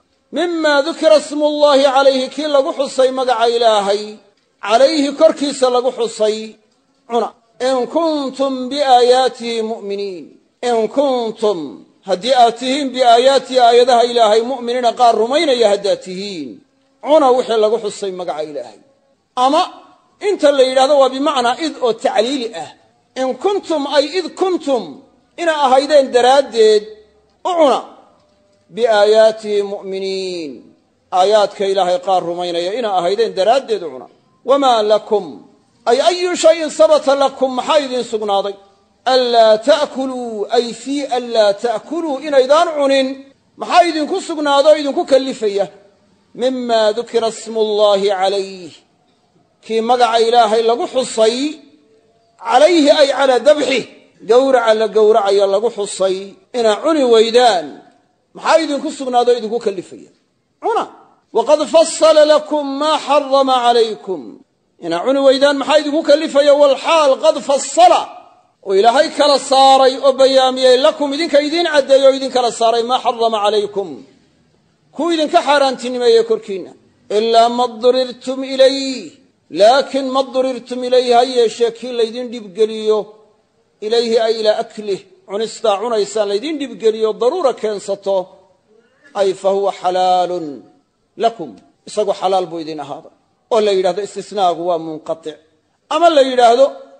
مما ذكر اسم الله عليه كي لغو حصي مقع إلهي عليه كركيس لغو حصي عنا إن كنتم بآياته مؤمنين إن كنتم هدئاتهم بآياتي آياتها إلهي مؤمنين قال رمين يهداتهين عنا وحي لغو حصي مقع إلهي أما انت اللي يراهدوا بمعنى اذ او تعليل اه ان كنتم اي اذ كنتم ان اهيدين درادد اعنا بايات مؤمنين ايات كإلهي قار رمينيا ان اهيدين درادد اعنا وما لكم اي اي شيء ثبت لكم محايدين سقناضي الا تاكلوا اي في الا تاكلوا ان ايضان عنين محايدين كسقناضي ايدين ككلفيه مما ذكر اسم الله عليه كي مقع إلهي لغو حصي عليه أي على ذبحه قورع على قورع يلغو حصي إنا عني ويدان محايدين كسبنا ذايدين كلفيا عنا وقد فصل لكم ما حرم عليكم إنا عني ويدان محايدين كلفيا والحال قد فصل وإلهي كلا ساري أبيامي لكم إذن كإذن عدي وإذن كلا ساري ما حرم عليكم كو إذن كحارانتين ما يكركين إلا ما اضطررتم إليه لكن ما اضطررتم إليه هيا شاكين ليدين دبقليو إليه أي إلى أكله عنستا عنيسان ليدين دبقليو ضرورة كنسطو أي فهو حلال لكم إساقو حلال بويدين هذا ولا يرهد استثناء هو منقطع أما لا يرهد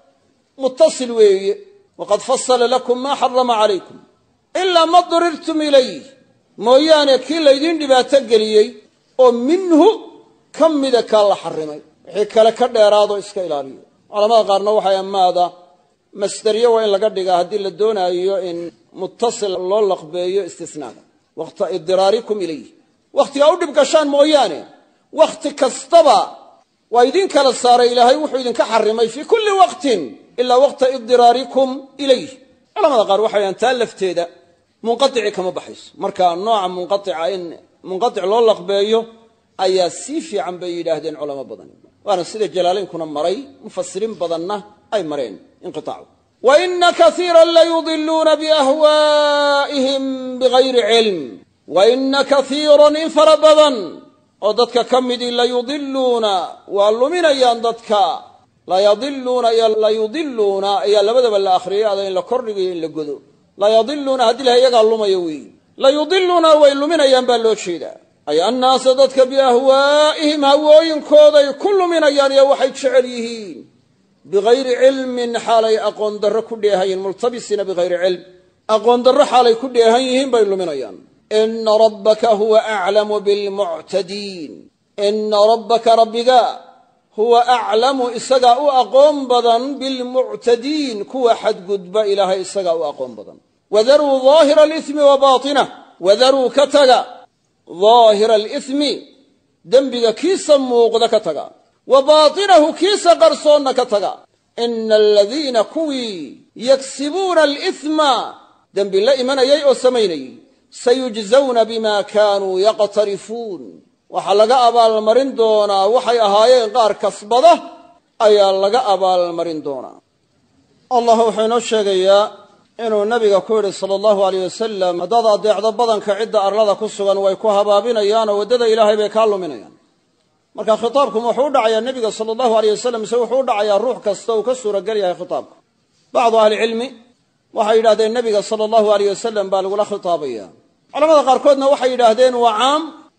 متصل ويه وقد فصل لكم ما حرم عليكم إلا ما اضطررتم إليه مويانا كي ليدين دباتقليي ومنه كم إذا كان الله حرمي حكا لكرد يرادو إسكا إلالي علماء قارنا وحيا ماذا مستريا وإن لقردقا هدي للدون أيو إن متصل الله لقبيو استثناء وقت إضراركم إليه وقت يعود بكشان موياني وقت كستبا وإذن كان السار إلهي وحو إذن كحرمي في كل وقت إلا وقت إضراركم إليه علماء قار وحيا تالف تيدا منقطع كما بحيث مركا نوع منقطع إن منقطع الله لقبيو أي سيفي عن بيد أهدين علماء بدن وأنا سيدة جلالين كنا مري مفسرين بدننا أي مرين انقطعوا وإن كثيرا ليضلون بأهوائهم بغير علم وإن كثيرا انفر بدن وددك كمدي ليضلون وقالوا من أيان ددك لا يضلون لا يضلون يا لبدا بالآخرية هذا إلا كرقي إلا قدو لا يضلون هدي لها يقالوا ما يوي لا يضلون وإلوا من أيان بالوشيدا أي الناس ضدك بأهوائهم هواين كوضي كل من أيان يوحي شعريهين بغير علم حالي أقون در كديهين ملتبسين بغير علم أقون در حالي كديهين بيلو من أيان إن ربك هو أعلم بالمعتدين إن ربك ربك هو أعلم إسقاء أقوم بدن بالمعتدين كو حد قدب إله إسقاء أقوم بدن وذروا ظاهر الإثم وباطنه وذروا كتغا ظاهر الإثم دنبغا كيسا موقدا كتغا وباطنه كيسا قرصون كتغا إن الذين كوي يكسبون الإثم دنب الله إيمان ييئو سميني سيجزون بما كانوا يقترفون وحلقا أبال المرين دونا وحي أهايين غار كسبده أي لقا أبال المرين دونا الله حينو الشيقيا إنه النبي كوري صلى الله عليه وسلم هذا دعض بدن كعدة أرلادا كسوغان ويكوها بابين أيانا ودد إلهي بيكالو من أيان مركا خطابكم وحود عيا النبي صلى الله عليه وسلم سوى حود عيا الروح كستو كسورة قريا خطابكم بعض أهل العلم وحي إلهدين النبي صلى الله عليه وسلم بالغوا خطابيا على ماذا قاركودنا وحي إلهدين وعام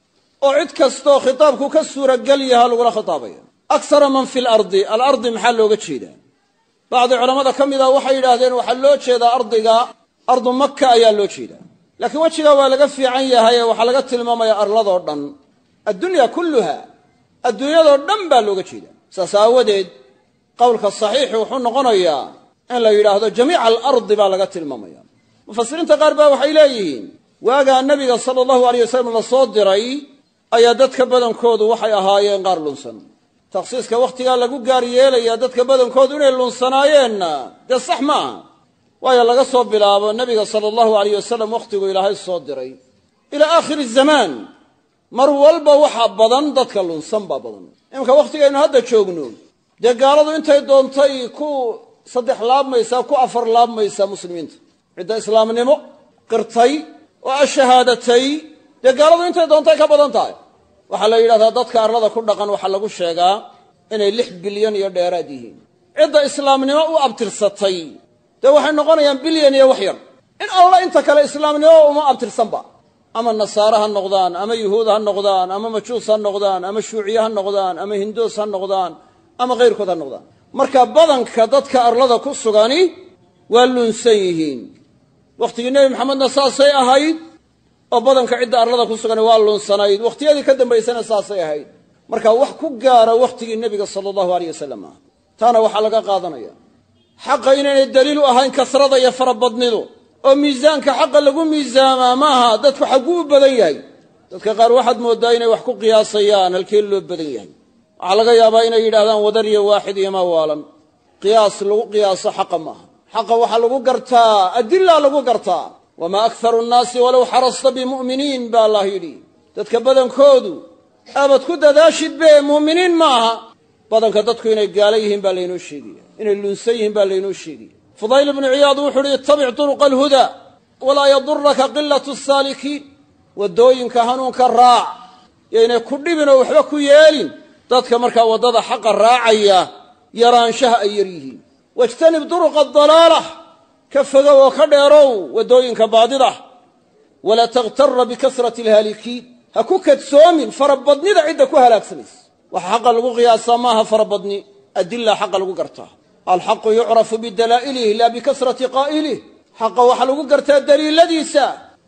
وعد كستو خطابكم كسورة قريا هالغوا خطابيا أكثر من في الأرض الأرض محله قتشيدا بعض العلماء كم إذا وحي إلهدين وحلوت شيدا أرضها أرض مكة أيالوت شيدا لكن وجهها ولقى في عيها هي وحلقت الماما يا أرلاد أردن الدنيا كلها الدنيا أردن بالوقت شيدا سأساودد قولك الصحيح وحن غنيا إن لا يلاهد جميع الأرض بالقت الماما يا مفسرين تقاربا وحي إليهين واقع النبي صلى الله عليه وسلم للصدري أيادتك بدن كود وحي أهايين غارلونسن تخصيصك وقت قال لقو قاريين أيادتك بدن كود ونيلون صنايين ده صح معه ويا لغا صوب بلابا النبي صلى الله عليه وسلم وقته إلى هاي الصدري إلى آخر الزمان مر والبا وحا بدن ددك لونسن با بدن إمكا وقتك إنه هذا تشوغنو ده قالوا أنت دونتي كو صدح لاب ميسا كو أفر لاب ميسا مسلمين عدة إسلام نمو قرتي وأشهادتي ده قالوا أنت دونتي كبدن تاي وحلا إلى هذا ددك أرلada ku dhaqan waxa lagu sheegaa inay lix bilyan iyo dheeraad yihiin cida islaamnimo u abtirsatay de waxay noqonayaan bilyan iyo wax yar in Allah inta kale islaamnimo uma abtirsanba ama nasaara ha noqdaan ama yahuud ha noqdaan ama majuus ha noqdaan ama shuuciya ha noqdaan ama hindoos ha noqdaan ama qeyrkood ha noqdaan marka badanka dadka arlada ku sugani waa lunsan yihiin waqtigii nabi maxamedna saasay ahayd oo badanka cida arlada ku sugan waa lunsanayd waqtiyadii ka dambeysana saasay ahayd marka wax ku gaara waqtigii nabiga sallallahu alayhi wasallam taana waxa laga qaadanaya xaq inay daliil u ahayn kasrada iyo farabadnidu oo miisaanka xaq lagu miisaama maaha dadku xaq u badan yahay dadka qaar waxad moodaa inay wax ku qiyaasayaan halkii loo badan yahay waxa laga yaabaa inay yiraahdaan wadar iyo waaxid iyo ma waalan qiyaas lagu qiyaaso xaq maaha xaq waxa lagu gartaa adilla lagu gartaa وما أكثر الناس ولو حرصت بمؤمنين بالله يدي dadka badankoodu abad ku dadaashid bee muuminiin maaha badanka dadku inay gaala yihiin baa leeyno sheegay inay lunsan yihiin baa leeyno sheegay fudayl ibnu ciyaad wuxuu uhi ittabic turuqa alhudaa walaa yaduraka qilatu asaalikiin waddooyinka hanuunka raac yaynay ku dhibin oo waxba ku yeelin dadka markaa waddada xaqa raacaya yaraanshaha ay yar yihiin wajtanib duruqa adalaalah ka fogow oo ka dheerow waddooyinka baadida walaa takhtara bikasrati alhaalikiin ha ku kadsoomin farabadnida cidda ku halaagsamaysa waxa xaqa lagu qiyaasaa maaha farabadni adilla xaqa lagu gartaa alxaqu yucrafu bidalaa'ilihi laa bikasrati qaa'ilih xaqa waxaa lagu gartaa daliiladiisa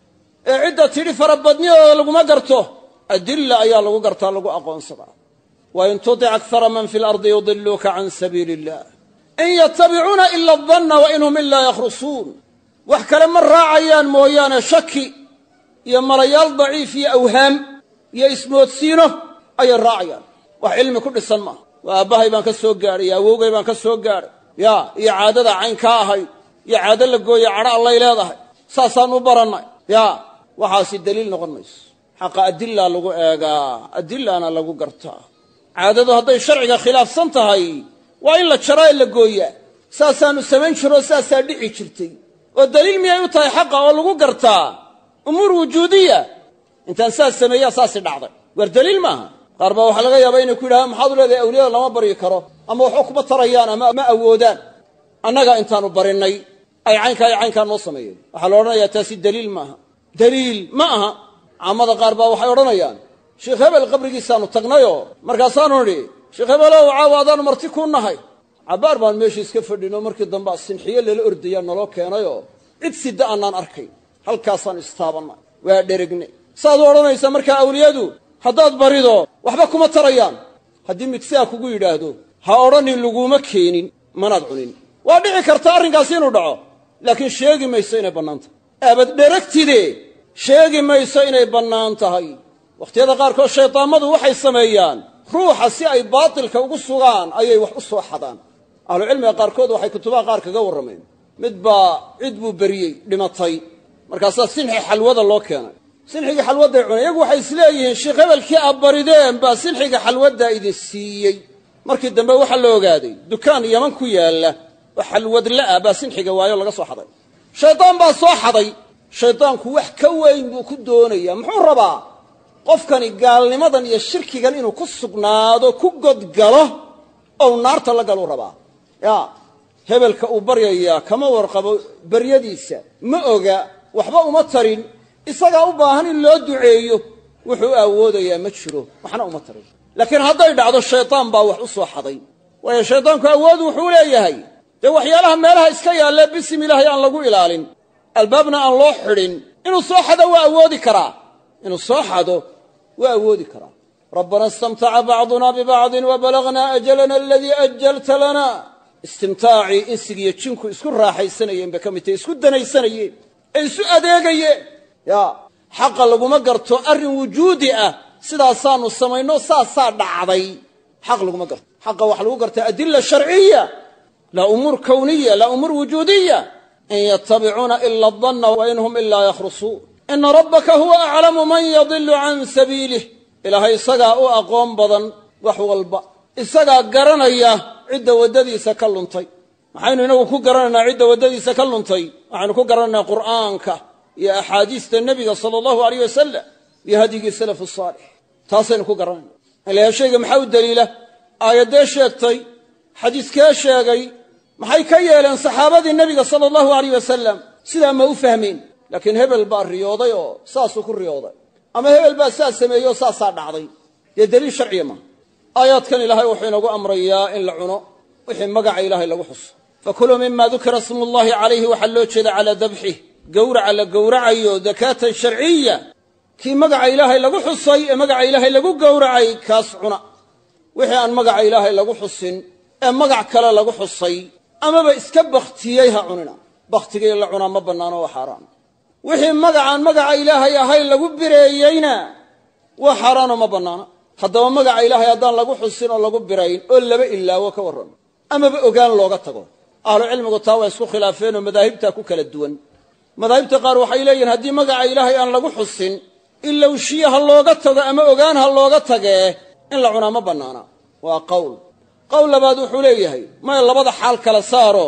ee cidda tidhi farabadni oo laguma garto adilla ayaa lagu gartaa lagu aqoonsadaa wain tutic akara man fi lardi yudiluuka can sabiili illah in yatabicuuna ila adanna wain hum ilaa yakhrusuun wax kale ma raacayaan mooyaane shaki iyo malayaal daciif iyo awhaam iyo ismoodsiino ayay raacayaan wax cilmi ku dhisan maaha waa aabbahay baan ka soo gaadhay iyo awowgay baan ka soo gaadhay ya iyo caadada cayn ka ahayd iyo caado la gooye cadho allay leedahay saasaan u barannay ya waxaasi daliil noqon mayso xaqa adillaa lagu eegaa adillaana lagu gartaa caadadu hadday sharciga khilaafsan tahay waa in la jaraa la gooyaa saasaanu samayn jiroo saasaa dhici jirtay oo daliil miyay u tahay xaqa oo lagu gartaa umuur wujuudiya intaan saas sameeyaa saasi dhacday war daliil maaha qaar baa waxaa laga yaabaa inay ku yidhahaan maxaad u leedahay awliyada lama baryi karo ama waxba kuma tarayaan ama ma awoodaan annaga intaanu barinnay ay caynkaa iyo caynkaa noo sameeyeen waxaa la odhanayaa taasi daliil maaha daliil ma aha caamada qaar baa waxay odhanayaan sheekh hebel qabrigiisaanu tagnayoo markaasaanu nidhi sheekh hebelow caawa adaanu marti ku nahay cabbaar baan meesha iska fadhinoo markii dambe sinxiyo lala ordayaa naloo keenayoo cid sidda annaan arkay halkaasaan istaabannay waa dheregnay saad u odhanaysaa markaa awliyadu haddaad barido waxba kuma tarayaan haddii mid sidaa kugu yidhaahdo ha odhanin laguma keenin manaad cunin waa dhici karta arrinkaasi inuu dhaco laakiin sheegi mayso inay bannaan tahay aabad dheragtide sheegi mayso inay bannaan tahay wakhtiyada qaarkood shaydaamadu waxay sameeyaan ruuxa si ay baatilka ugu sugaan ayay wax u soo xadaan ahlucilmiga qaarkood waxay kutubaha qaar kaga warrameen mid baa cid buu beriyey dhimatay markaasaa sinxi xalwada loo keenay sinxigii xalwadday cunay iyagu waxay isleeyihiin sheekh hebelkii aad barideen baa sinxiga xalwaddaa idin siiyey markii dambe waxaa la ogaaday dukaan yaman ku yaalla oo xalwadla'ah baa sinxiga waayo laga soo xaday shaydaan baa soo xaday shaydaanku wax ka weyn buu ku doonayaa muxuu rabaa qofkani gaalnimadan iyo shirkigan inuu ku sugnaado ku godgalo ou naarta la galuu rabaa ya hebelka uu baryayaa kama warqabo baryadiisa ma oga waxba uma tarin isagaa u baahan in loo duceeyo wuxuu awoodayaa ma jiro waxna uma tarin laakiin hadday dhacdo shaydaan baa wax u soo xaday waayo shaydaanku awood wuxuu leeyahay dee waxyaalaha meelaha iska yaalle bisim ilaahay aan lagu ilaalin albaabna aan loo xidhin inuu soo xado waa awoodi karaa inuu soo xado waa awoodi karaa rabbana istamtaca bacduna bibacdin wabalagnaa ajalana aladii ajalta lana istimtaacii insigiiyo jinku isku raaxaysanayeen bay ka mid tahay isku danaysanayeen ee isu adeegayeen ya xaqa laguma garto arrin wujuudi ah sidaasaanu samayno saasaa dhacday xaq laguma garto xaqa waxa lagu gartaa adilla sharciya laa umuur kawniya laa umuur wujuudiya in yatabicuuna ila adanna wain hum ilaa yakhrusuun ina rabbaka huwa aclamu man yadilu can sabiilih ilaahay isagaa u aqoon badan wax walba isagaa garanaya cidda waddadiisa ka luntay maxaynu inagu ku garanaynaa cidda waddadiisa ka luntay waxaynu ku garanaynaa qur'aanka iyo axaadiista nebiga sala allahu alayh wasalam iyo hadyigii salafu saalix taasaynu ku garanayna ilahay shayga maxaa u daliila aayaddee sheegtay xadiiskee sheegay maxay ka yeeleen saxaabadii nebiga sala allahu alayh wasalam sidaa ma u fahmeen laakiin hebel baa riyooday oo saasuu ku riyooday ama hebel baa saas sameeyey oo saasaa dhacday dee daliil sharciya maaha aayaadkan ilaahay wuxuu inoogu amrayaa in la cuno wixii magaca ilaahay lagu xuso fakuluu mima dukira smullahi calayhi waxaa loo jeeda calaa dabxih gowraca la gowracayo dakaatan sharciya kii magaca ilaahay lagu xusay ee magaca ilaahay lagu gowracay kaas cuna wixii aan magaca ilaahay lagu xusin ee magac kale lagu xusay amaba iska bakhtiyey ha cunina bakhtigii la cunaa ma bannaano waa xaaraan wixii magacaan magaca ilaahay ahayn lagu bireeyeyna waa xaaraano ma bannaana haddaba magaca ilaahay haddaan lagu xusin oo lagu birayn oo laba ilaawo ka warran amaba ogaan looga tago ahlucilmigu taa waa isku khilaafeenoo madaahibtaa ku kala duwan madaahibta qaar waxay leeyihiin haddii magaca ilaahay aan lagu xusin ilowshiye ha looga tago ama ogaan ha looga tagee in la cunaa ma bannaana waa qowl qowl labaad wuxuu leeyahay maya labada xaal kala saaro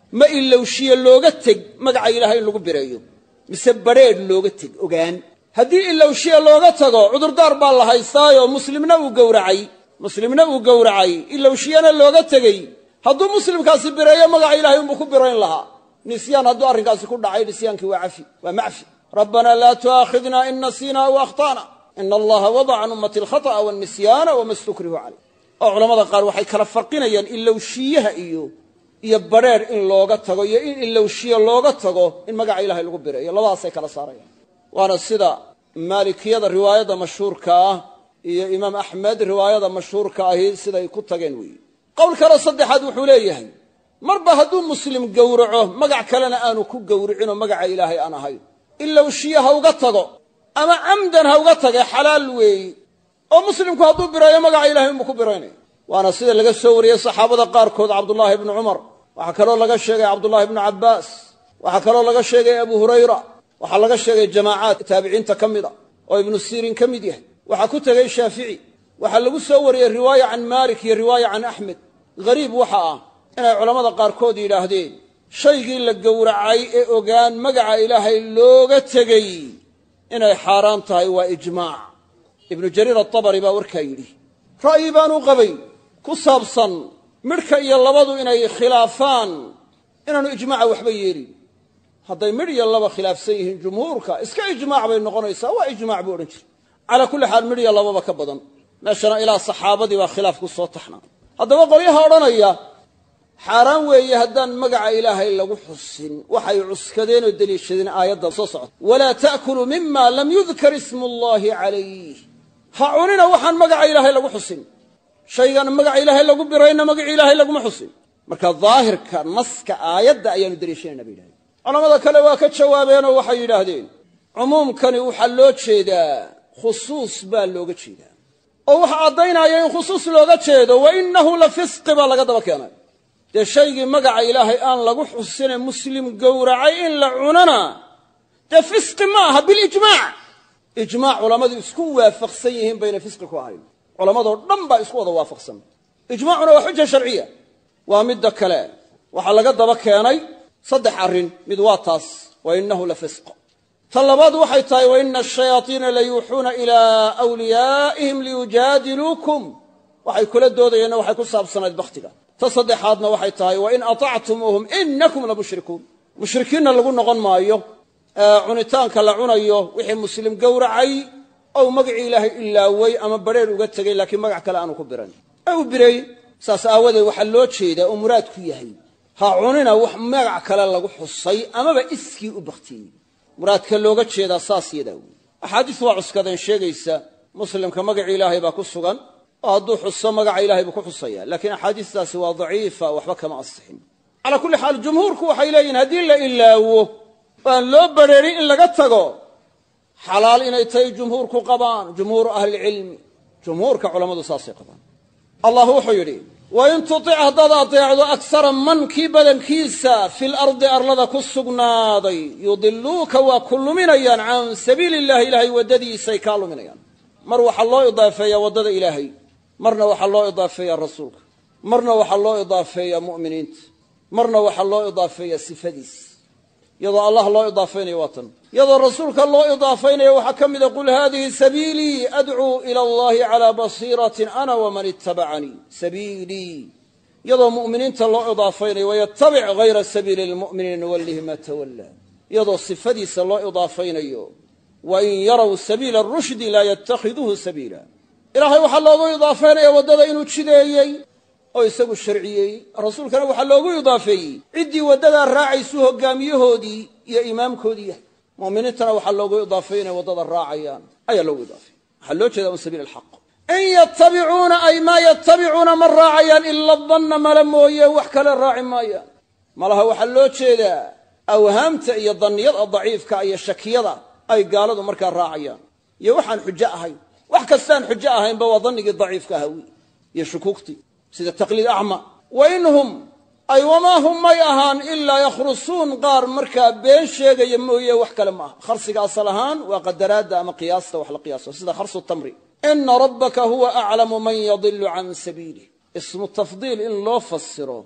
ma ilowshiye looga teg magaca ilaahay in lagu bireeyo mise badrheedh looga teg ogaan haddii ilowshiye looga tago cudurdaar baa la haystaayoo muslimna uu gowracay muslimna uu gowracay ilowshiyana looga tegey hadduu muslimkaasi bireeyo magaca ilaahay unbuu ku birayn lahaa nisyaan hadduu arrinkaasi ku dhacay nisyaankii waa cafi waa macfi rabbanaa laa tu'aakhidna in nasiina aw akhta'na ina allaha wadaca can ummati alkhata'a walnisyaana wama stukrihu calayh oo culamada qaar waxay kala farqinayaan ilowshiyaha iyo iyo badrheedh in looga tago iyo in ilowshiye looga tago in magaca ilaahay lagu bireeyo labadaasay kala saarayaan waana sida maalikiyada riwaayadda mashhuurka ah iyo imaam axmed riwaayada mashhuurka ahi siday ku tageen weeye qowl kale saddexaad wuxuu leeyahay marba hadduu muslim gowraco magac kalena aanu ku gowricinoo magaca ilaahay aan ahayn ilowshiye ha uga tago ama camdan ha uga tage xalaal weeye oo muslimku hadduu bireeyo magaca ilahay unbuu ku biraynaya waana sida laga soo wariyey saxaabada qaarkood cabdullaahi ibnu cumar waxaa kaloo laga sheegay cabdullaahi ibnu cabbaas waxaa kaloo laga sheegay abu hurayra waxaa laga sheegay jamaacaad taabiciinta ka mid a oo ibnu siirin ka mid yahay waxaa ku tegey shaafici waxaa lagu soo wariyey riwaaya can maalik iyo riwaaya can axmed hariib waxa ah inay culammada qaarkood yidhaahdeen shaygii la gowracay ee ogaan magaca ilaahay looga tegey inay xaaraan tahay waa ijmaac ibnu jariir atabari baa warkaa yidhi ra'yi baanu qabay ku saabsan midhka iyo labadu inay khilaafaan inaanu ijmaaca waxba yeelin hadday midh iyo laba khilaafsan yihiin jumhuurka iska ijmaac bay noqonaysaa waa ijmaac buu odhan jiray calaa kulli xaal midh iyo lababa ka badan meeshana ilaa saxaabadii baa khilaaf ku soo taxnaa haddaba qolyaha odhanaya xaaraan weeye haddaan magaca ilaahay lagu xusin waxay cuskadeen oo deliishadeen aayadda soo socota walaa ta'kuluu mima lam yudkar ismu llahi calayh ha cunina waxaan magaca ilaahay lagu xusin shaygan magaca ilaahay lagu birayna magaci ilaahay laguma xusin marka daahirka naska aayadda ayaanu deliishanayna bay yidhahdeen culamada kale waa ka jawaabeenoo waxay yidhaahdeen cumuumkani waxaa loo jeedaa khusuus baa looga jeedaa oo waxa caddaynaya in khusuus looga jeedo wa innahu la fisqi baa laga daba keenay dee shaygii magaca ilaahay aan lagu xusine muslim gowracay in la cunana dee fisqi ma aha bilijmaac ijmaac culammadu isku waafaqsan yihiin bayna fisqi ku ahayn culammadoo dhan baa isku wada waafaqsan ijmaacuna waa xuja sharciya waa midda kale waxaa laga daba keenay saddex arrin mid waa taas wa innahu la fisq ta labaad waxay tahay wa ina ashayaaiina la yuuxuuna ilaa wliyaa'ihim liyujaadiluukum waxay kula doodayeenna waxay ku saabsanayd bakhtiga ta saddexaadna waxay tahay wa in atactumuuhum inakum la mushrikuun mushrikiinna lagu noqon maayo cunitaanka la cunayo wixii muslim gowracay ou magacii ilaahay ilaaway ama badrheer uga tegey laakiin magac kale aanu ku biran ee u biray saas aawadeed waxaa loo jeedaa oo muraad ku yahay ha cunina wax magac kale lagu xusay amaba iskii u baktiyey muraadka looga jeedaa saas yadaa wey axaadiis waa cuskadeen sheegaysa muslimka magacii ilaahay baa ku sugan oo hadduu xuso magaca ilahay buu ku xusaya laakiin axaadiistaasi waa daciifa waxba kama asixin calaa kulli xaal jumhuurku waxay leeyihin haddii la ilaawo aan loo badrheerin in laga tago xalaal inay tahay jumhuurku qabaan jumhuuru ahlilcilmi jumhuurka culammadu saasay qabaan allah wuxuu yidhi wain tutic haddaad adeecdo aksara man kii badankiisa fil ardi arlada ku sugnaaday yudiluuka waa ku luminayaan can sabiili illahi ilaahay waddadiisay kaa luminayaan mar waxaa loo idaafeeyaa waddada ilaahay marna waxaa loo idaafeeyaa rasuulka marna waxaa loo idaafeeyaa mu'miniinta marna waxaa loo idaafeeyaa sifadiis iyadoo allah loo idaafaynayo waa tan iyadoo rasuulka loo idaafaynayo waxaa ka mida qul haadihi sabiilii adcuu ila allahi calaa basiiratin ana waman ittabacanii sabiilii iyadoo mu'miniinta loo idaafaynayo wayatabic hayra sabiili lmu'miniin nuwallihi maa tawallaa iyadoo sifadiisa loo idaafaynayo wain yaraw sabiila rushdi laa yatakhiduuhu sabiila ilaahay waxaa loogu idaafaynaya waddada inuu jideeyey oo isagu sharciyey rasuulkana waxaa loogu idaafeeyey ciddii waddadaa raacaysu hogaamiyahoodii iyo imaamkoodii yahay mu'miniintana waxaa loogu idaafeey inay waddada raacayaan ayaa loogu idaafeey waxaa loo jeeda un sabiil alxaq in yattabicuuna ay maa yattabicuuna ma raacayaan ila danna mala mooye wax kale raaci maayaan malaha waxaa loo jeedaa awhaamta iyo danniyada daciifka iyo shakiyada ay gaaladu markaa raacayaan iyo waxaan xujo ahayn wax kastaan xujo ahaynba waa dannigii daciifka aha wi iyo shukuugtii sida taqliid acma wa inhum ay wamaa hum may ahaan ilaa yakhrusuun qaar markaa been sheegaya mooye wax kale ma aha kharsiga asal ahaan waa qadaraadda ama qiyaasta wax la qiyaaso sida kharsu tamri ina rabbaka huwa aclamu man yadilu can sabiilih ismu tafdiil in loo fasiro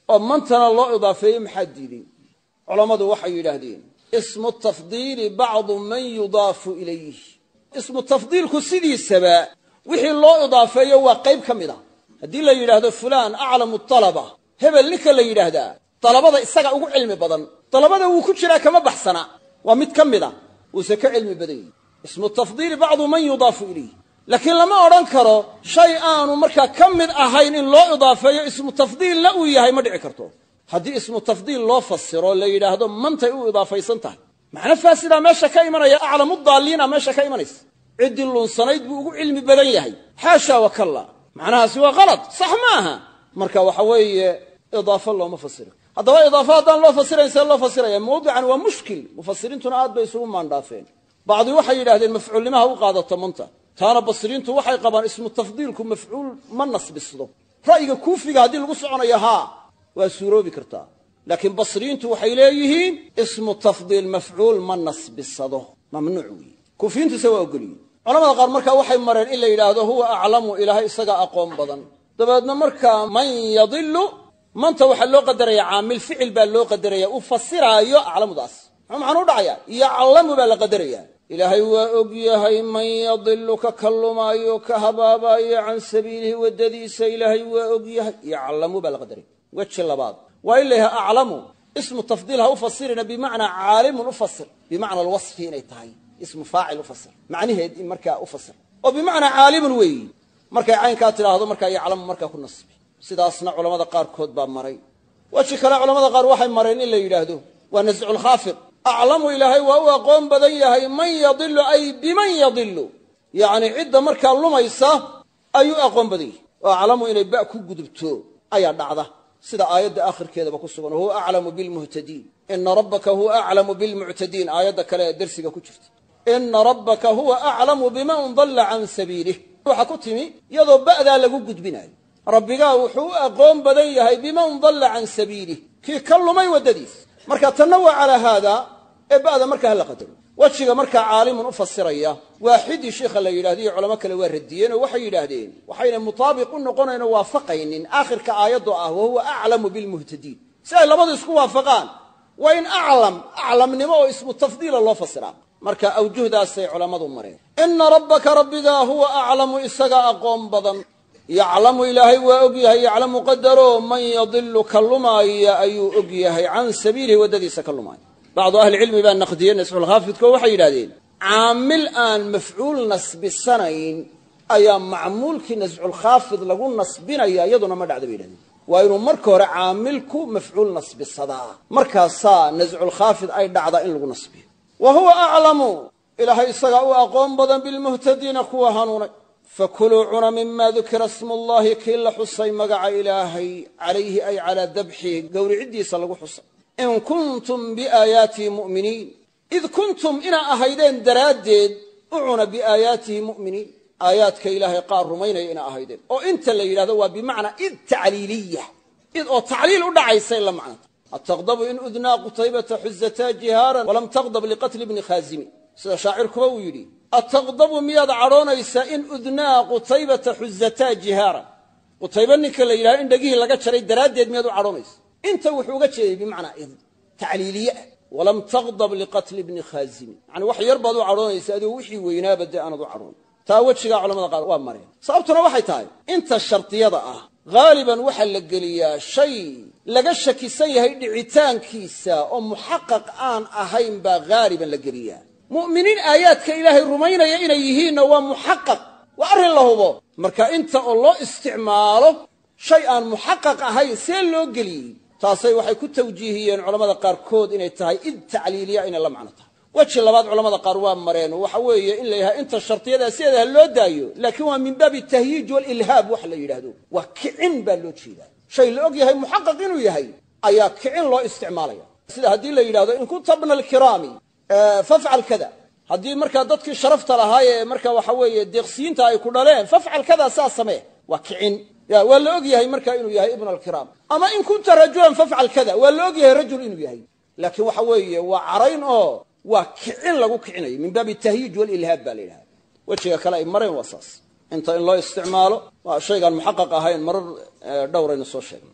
oo mantana loo idaafeeyey maxaa diiday culammadu waxay yidhaahdeen ismu tafdiili bacdu man yudaafu ilayh ismu tafdiilku sidiisaba wixii loo idaafeeyo waa qayb ka mid a haddii la yidhaahdo fulaan aclamu talaba hebel ninka la yidhaahdaa dalabada isaga ugu cilmi badan dalabada wuu ku jiraa kama baxsana waa mid ka mid a wuuse ka cilmi badan yahi ismu tafdiili bacdu man yudaafu ilayh laakiin lama odhan karo shay aanu markaa ka mid ahayn in loo idaafeeyo ismu tafdiilna uu yahay ma dhici karto haddii ismu tafdiil loo fasiro la yidhaahdo mantay u idaafaysan tahay macno faasidaa meesha ka imanaya aclamu daaliina meesha ka imanaysa ciddii lunsanayd buu ugu cilmi badan yahay xaasha wakalla macnahaasi waa qalad sax ma aha marka waxa weeye idaafo looma fasiro haddaba idaafo haddaan loo fasirayn see loo fasiraya mawducan waa mushkil mufasiriintuna aad bay isugu maandhaafeen bacdi waxay yidhahdeen mafcuulnimaha u qaadato manta taana basriintu waxay qabaan ismu tafdiilku mafcuul ma nasbisdo ra'yiga kuufiga haddii lagu soconayo haa waa suuroobi kartaa laakiin basriintu waxay leeyihiin ismu tafdiil mafcuul ma nasbisado mamnuuc weeye kuufiyiintuse waa ogolyihin culamada qaar markaa waxay mareen in la yidhaahdo huwa aclamu ilaahay isagaa aqoon badan dabeedna markaa man yadilu manta waxaa loo qadaraya caamil ficil baa loo qadaraya uu fasiraayo aclamudaas muxuu maxaan u dhacayaa yaclamu baa la qadaraya ilaahay waa og yahay man yadilu ka kallumaayo ka habaabaayo can sabiilihi waddadiisa ilaahay waa og yahay yaclamu baa la qadaraya weji labaad waa in la yahay aclamu ismu tafdiil ha u fasirina bimacnaa caalimun u fasir bimacna alwasfi inay tahay ismu faacil u fasir macnaheed in markaa u fasir oo bimacnaa caalimun weeyi markay caynkaa tidhaahdo markaa yaclamu markaa ku nasbi sidaasna culamada qaarkood baa maray weji kale culamada qaar waxay mareen in la yidhaahdo waa nasculkhaafid aclamu ilaahay waa u aqoon badan yahay man yadilu ay biman yadilu yacni cidda markaa lumaysa ayuu aqoon badan yahay oo aclamu inay ba ku gudubto ayaa dhacda sida aayadda aakhirkeedaba ku sugan huwa aclamu bilmuhtadiin ina rabbaka huwa aclamu bilmuctadiin aayadda kale ee dersiga ku jirta ina rabbaka huwa aclamu biman dalla can sabiilih waxaa ku timi iyadoo ba'daa lagu gudbinayo rabbigaa wuxuu u aqoon badan yahay biman dalla can sabiilih kii ka lumay waddadiisa marka tanna waa calaa haadaa ee ba'da markaa hala qadaro wejiga markaa caalimun u fasiraya waaxidii sheikha la yidhahdo iyo culamo kale waa radiyeen oo waxay yidhaahdeen waxayna mutaabiq u noqonayn oo waafaqaynin aakhirka aayadoo ah wahuwa aclamu bilmuhtadiin si ay labadu isku waafaqaan waa in aclam aclamnimo oo ismu tafdiila loo fasiraa marka awjuhdaasay culammadu mareen ina rabbaka rabbigaa huwa aclamu isaga aqoon badan yaclamu ilaahay waa og yahay yaclamu qadaro man yadilu ka lumaaya ayuu og yahay can sabiilihi waddadiisa ka lumaaya bacdu ahlicilmi baa naqdiyey nasculkhaafidko waxay yidhahdeen caamil aan mafcuul nasbisanayn ayaa macmuulkii nasculkhaafid lagu nasbinaya iyaduna ma dhacda bay yidhahdeen waa inuu marka hore caamilku mafcuul nasbisadaa markaasaa nasculkhaafid ay dhacdaa in lagu nasbiyo wa huwa aclamu ilaahay isagaa u aqoon badan bilmuhtadiina kuwa hanuunay fakuluu cuna mima dukira smullahi kii la xusay magaca ilaahay calayhi ay calaa dabxihi gowriciddiisa lagu xusay in kuntum biaayaatii mu'miniin id kuntum inaa ahaydeen daraaddeed u cuna biaayaatihi mu'miniin aayaadka ilaahay qaar rumaynaya inaa ahaydeen oo inta la yidhahdo waa bimacnaa id tacliiliya id oo tacliil u dhacaysay la macnata ataqdabu in udnaa qutaybata xuzataa jihaaran walam taqdab liqatli bni khaazimi sida shaacirkuba uu yidhi ataqdabu miyaad cadhoonaysaa in udnaa qutaybata xuzataa jihaaran qutayba ninka la yidhahdo in dhegihii laga jaray daraaddeed miyaad u cadhoonaysa inta wuxuu uga jeeday bimacnaa id tacliiliye ah walam taqdab liqatli bni khaazimi yani wax yar baad u cadhoonaysa adigoo wixii weynaaba dee aanad u cadhoon taa wejigaa culamada qaar waa mareen sababtuna waxay tahay inta shardiyada ah haaliban waxaa la geliyaa shay laga shakisan yahay dhicitaankiisa oo muxaqaq aan ahayn baa haaliban la geliyaa mu'miniin aayaadka ilaahay rumaynaya inay yihiinna waa muxaqaq waa arrin la hubo marka inta oo loo isticmaalo shay aan muxaqaq ahayn see loo geliyey taasay waxay ku tawjiihiyeen culammada qaarkood inay tahay id tacliiliya inay la macno tahay weji labaad culamada qaar waa mareen oo waxa weeye in la yahay inta shardiyadaa sideeda ha loo daayo laakiin waa min baabi tahyiij walilhaab wax la yidhaahdo waa kicin baa loo jeedaa shay la og yahay muxaqaq inuu yahay ayaa kicin loo isticmaalaya sida haddii la yidhahdo in kunta bna alkiraami fafcal kada haddii markaa dadkii sharafta lahaayee marka waxa weeye deeqsiyiinta ay ku dhaleen fafcal kada saa samee waa kicin ya waa la og yahay markaa inuu yahay ibn alkiraam ama in kunta rajulan fafcal kada waa la og yahay rajul inuu yahay laakiin waxa weeye waa carayn oo waa kicin lagu kicinayo min baabi tahyiij walilhaab baa la yidhahda wejiga kale ay mareen waa saas inta in loo isticmaalo waa shaygaan muxaqaq ahayn marar dhowraynu soo sheegnay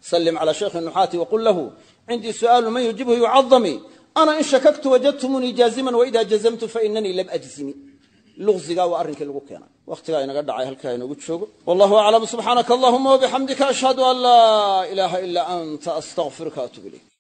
sallim calaa shaykhi nuxaati waqul lahu cindii su'aalu man yujibuhu yucadami ana in shakaktu wajadtumunii jaaziman waidaa jazamtu fainanii lam ajzimi luqsigaa waa arrinkii lagu keenay wakhtigaa inaga dhacay halkaa inoogu joogo wallahu aclam subxaanaka allahuma wabixamdika ashhadu an laa ilaaha ilaa anta astaqfiruka atuub ilayk